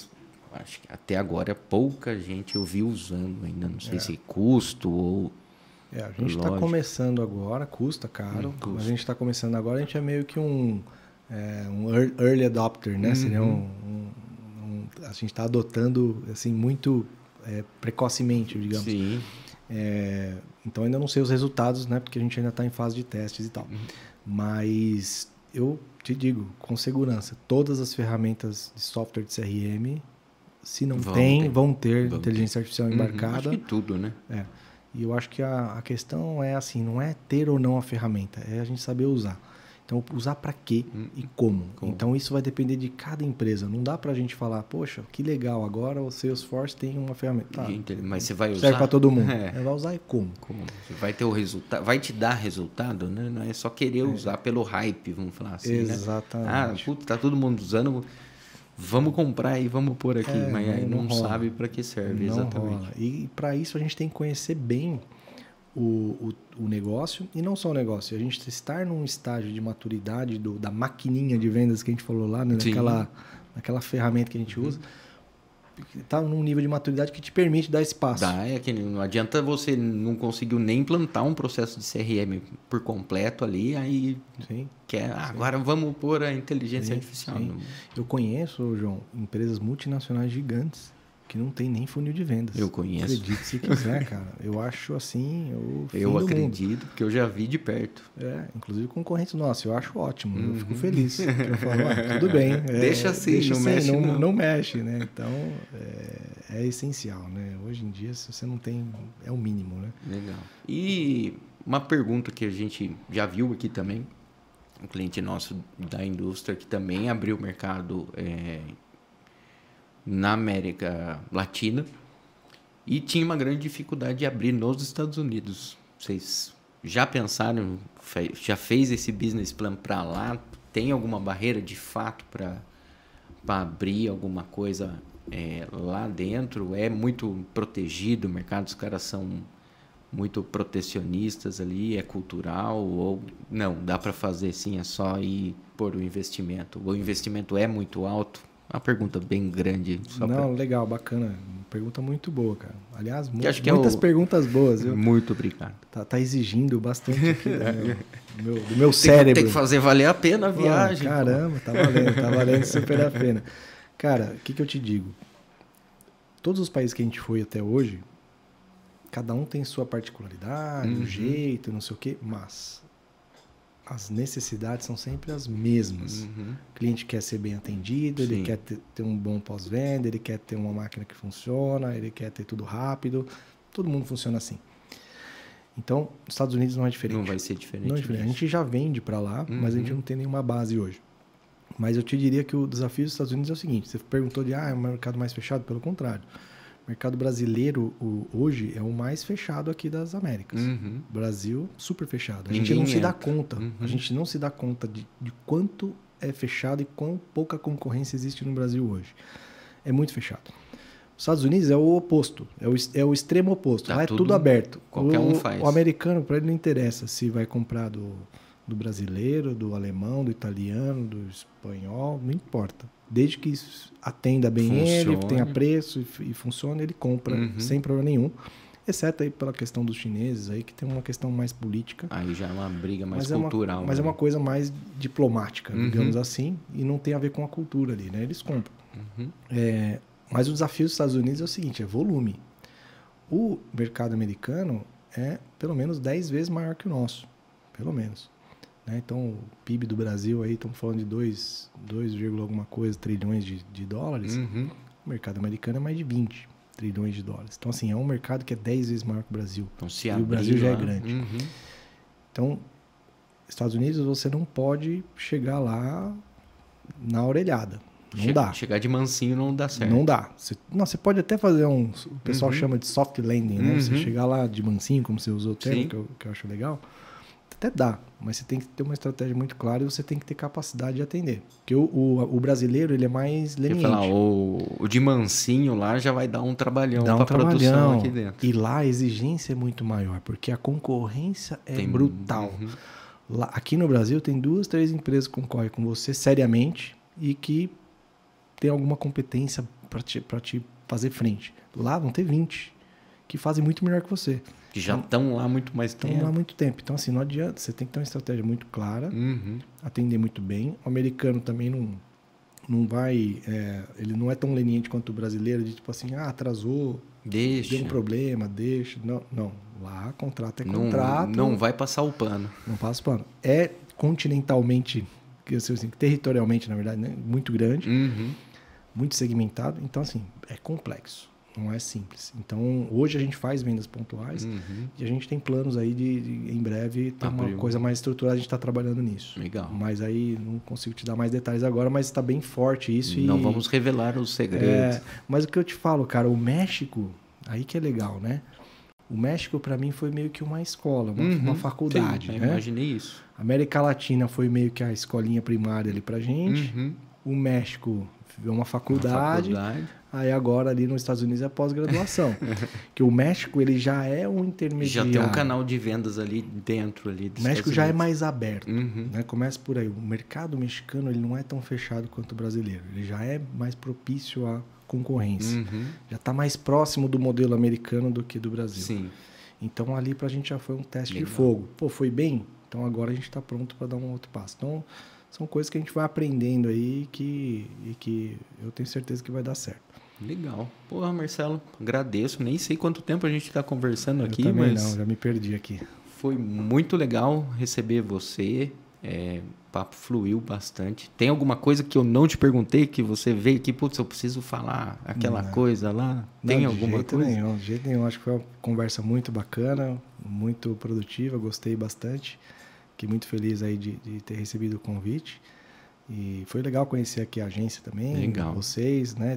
acho que até agora pouca gente eu vi usando ainda. Não sei se custo ou... A gente está começando agora, custa caro, mas a gente está começando agora, a gente é meio que um early adopter, né? Seria a gente está adotando assim, muito precocemente, digamos. Sim. Então ainda não sei os resultados, né? Porque a gente ainda está em fase de testes e tal. Mas eu te digo, com segurança, todas as ferramentas de software de CRM, se não vão ter inteligência artificial embarcada. Acho que tudo, né? E eu acho que a questão é assim, não é ter ou não a ferramenta, é a gente saber usar. Então, usar para quê e como. Então, isso vai depender de cada empresa. Não dá para a gente falar, poxa, que legal, agora o Salesforce tem uma ferramenta. Tá, mas você vai usar? Serve para todo mundo. Vai usar e como? Você vai ter o resultado, vai te dar resultado, né? Não é só querer usar pelo hype, vamos falar assim. Exatamente. Né? Tá todo mundo usando, vamos comprar e vamos pôr aqui. Mas aí não sabe para que serve, não exatamente. Rola. E para isso a gente tem que conhecer bem o negócio, e não só o negócio, a gente estar num estágio de maturidade da maquininha de vendas que a gente falou lá, né? naquela ferramenta que a gente usa, está num nível de maturidade que te permite dar esse passo. Que não adianta você não conseguiu nem implantar um processo de CRM por completo ali, aí agora vamos pôr a inteligência artificial. Sim. Eu conheço, João, empresas multinacionais gigantes que não tem nem funil de vendas. Eu conheço. Acredite se quiser, cara. Eu acho assim, eu acredito, porque eu já vi de perto. Inclusive concorrentes nossos, eu acho ótimo. Eu fico feliz. Eu falo, tudo bem. Deixa assim, não mexe não mexe, né? Então, é essencial, né? Hoje em dia, se você não tem, é o mínimo, né? Legal. E uma pergunta que a gente já viu aqui também, um cliente nosso da indústria que também abriu o mercado na América Latina e tinha uma grande dificuldade de abrir nos Estados Unidos. Vocês já pensaram, já fez esse business plan para lá? Tem alguma barreira de fato para abrir alguma coisa lá dentro? É muito protegido o mercado? Os caras são muito protecionistas ali? É cultural? Ou não, dá para fazer sim, é só ir por o investimento? O investimento é muito alto? Uma pergunta bem grande. Legal, bacana. Pergunta muito boa, cara. Aliás, muitas perguntas boas. Muito obrigado. Tá exigindo bastante aqui do meu cérebro. Tem que fazer valer a pena a viagem. Caramba, tá valendo super a pena. Cara, o que eu te digo? Todos os países que a gente foi até hoje, cada um tem sua particularidade, um jeito, não sei o quê, mas as necessidades são sempre as mesmas. O cliente quer ser bem atendido, ele quer ter um bom pós-venda, ele quer ter uma máquina que funciona, ele quer ter tudo rápido. Todo mundo funciona assim. Então, nos Estados Unidos não é diferente. Não vai ser diferente. Não é diferente. A gente já vende para lá, mas a gente não tem nenhuma base hoje. Mas eu te diria que o desafio dos Estados Unidos é o seguinte. Você perguntou é um mercado mais fechado? Pelo contrário. O mercado brasileiro hoje é o mais fechado aqui das Américas. Brasil, super fechado. A gente não se dá conta. A gente não se dá conta de quanto é fechado e quão pouca concorrência existe no Brasil hoje. É muito fechado. Os Estados Unidos é o oposto. É o extremo oposto. Lá é tudo aberto. Qualquer um faz. O americano, para ele não interessa se vai comprar do brasileiro, do alemão, do italiano, do espanhol, não importa. Desde que atenda bem ele, tenha preço e funcione, ele compra sem problema nenhum. Exceto aí pela questão dos chineses, aí, que tem uma questão mais política. Aí já é uma briga mais cultural. Mas é uma coisa mais diplomática, digamos assim, e não tem a ver com a cultura ali, né? Eles compram. Mas o desafio dos Estados Unidos é o seguinte, é volume. O mercado americano é pelo menos 10 vezes maior que o nosso. Pelo menos. Então, o PIB do Brasil, aí estamos falando de 2, alguma coisa, trilhões de dólares. O mercado americano é mais de 20 trilhões de dólares. Então, assim, é um mercado que é 10 vezes maior que o Brasil. Então, e o Brasil já é grande. Então, Estados Unidos, você não pode chegar lá na orelhada. Não dá. Chegar de mansinho não dá certo. Não dá. Você pode até fazer o pessoal chama de soft landing, né? Você chegar lá de mansinho, como você usou o termo, que eu acho legal. Até dá, mas você tem que ter uma estratégia muito clara e você tem que ter capacidade de atender. Porque o brasileiro, ele é mais leniente. Falar, o de mansinho lá já vai dar um trabalhão para a produção aqui dentro. E lá a exigência é muito maior, porque a concorrência é brutal. Lá, aqui no Brasil tem 2, 3 empresas que concorrem com você seriamente e que tem alguma competência para te fazer frente. Lá vão ter 20 que fazem muito melhor que você. Que já estão lá há muito mais tempo. Estão lá há muito tempo. Então, assim, não adianta. Você tem que ter uma estratégia muito clara, atender muito bem. O americano também não vai... ele não é tão leniente quanto o brasileiro, de tipo assim, atrasou, deu um problema, deixa. Não. Lá, contrato é contrato. Não vai passar o pano. Não passa o pano. É continentalmente, assim, territorialmente, na verdade, né? Muito grande, muito segmentado. Então, assim, é complexo. Não é simples. Então, hoje a gente faz vendas pontuais e a gente tem planos aí de em breve, ter uma coisa mais estruturada, a gente está trabalhando nisso. Legal. Mas aí não consigo te dar mais detalhes agora, mas está bem forte isso. Não vamos revelar os segredos. Mas o que eu te falo, cara, o México, aí que é legal, né? O México, para mim, foi meio que uma escola, uma faculdade. Sim, né? Imaginei isso. A América Latina foi meio que a escolinha primária ali pra gente. O México é uma faculdade. Aí agora ali nos Estados Unidos é pós-graduação. Que o México, ele já é um intermediário. Já tem um canal de vendas ali dentro. Ali dos o México Estados já Unidos. é mais aberto. Né? Começa por aí. O mercado mexicano ele não é tão fechado quanto o brasileiro. Ele já é mais propício à concorrência. Já está mais próximo do modelo americano do que do Brasil. Sim. Então ali pra gente já foi um teste de fogo. Pô, foi bem? Então agora a gente está pronto para dar um outro passo. Então são coisas que a gente vai aprendendo aí e que eu tenho certeza que vai dar certo. Legal. Porra, Marcelo, agradeço. Nem sei quanto tempo a gente está conversando aqui, eu também mas não, já me perdi aqui. Foi muito legal receber você. O papo fluiu bastante. Tem alguma coisa que eu não te perguntei que você veio aqui, putz, eu preciso falar aquela coisa lá? Tem alguma coisa? De jeito nenhum. Acho que foi uma conversa muito bacana, muito produtiva, gostei bastante. Fiquei muito feliz aí de ter recebido o convite. E foi legal conhecer aqui a agência também, legal. Vocês, né?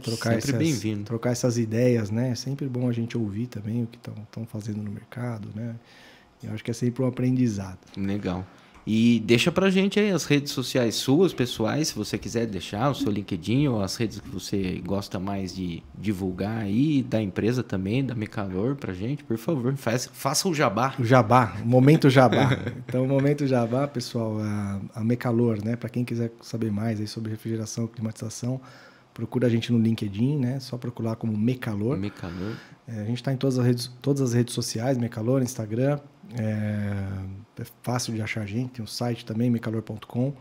Trocar essas ideias, né? É sempre bom a gente ouvir também o que estão fazendo no mercado, né? Eu acho que é sempre um aprendizado. Legal. E deixa pra gente aí as redes sociais suas, pessoais, se você quiser deixar, o seu LinkedIn ou as redes que você gosta mais de divulgar aí, da empresa também, da Mecalor pra gente, por favor, faça o jabá. O momento jabá. Então, o momento jabá, pessoal, a Mecalor, né? Para quem quiser saber mais aí sobre refrigeração e climatização, procura a gente no LinkedIn, né? Só procurar como Mecalor. A gente está em todas as redes sociais, Mecalor, Instagram. É fácil de achar a gente, tem um site também, mecalor.com.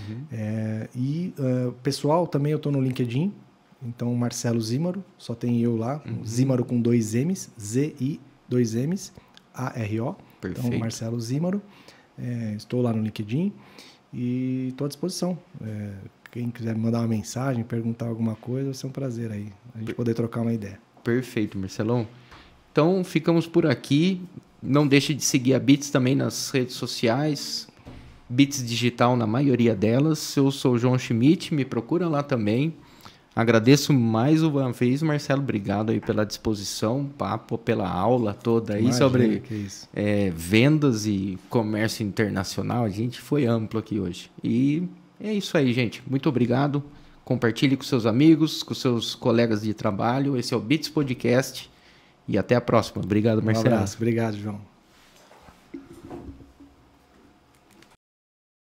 Pessoal, também eu estou no LinkedIn, então Marcelo Zimaro, só tem eu lá, Zimaro com 2 M's, Z-I, 2 M's, A-R-O. Perfeito. Então Marcelo Zimaro, estou lá no LinkedIn e estou à disposição. Quem quiser me mandar uma mensagem, perguntar alguma coisa, vai ser um prazer aí, a gente poder trocar uma ideia. Perfeito, Marcelão. Então, ficamos por aqui. Não deixe de seguir a Bits também nas redes sociais. Bits Digital na maioria delas. Eu sou o João Schmidt, me procura lá também. Agradeço mais uma vez, Marcelo. Obrigado aí pela disposição, papo, pela aula toda aí sobre vendas e comércio internacional. A gente foi amplo aqui hoje. E é isso aí, gente. Muito obrigado. Compartilhe com seus amigos, com seus colegas de trabalho. Esse é o Bits Podcast. E até a próxima. Obrigado, Marcelo. Um abraço. Obrigado, João.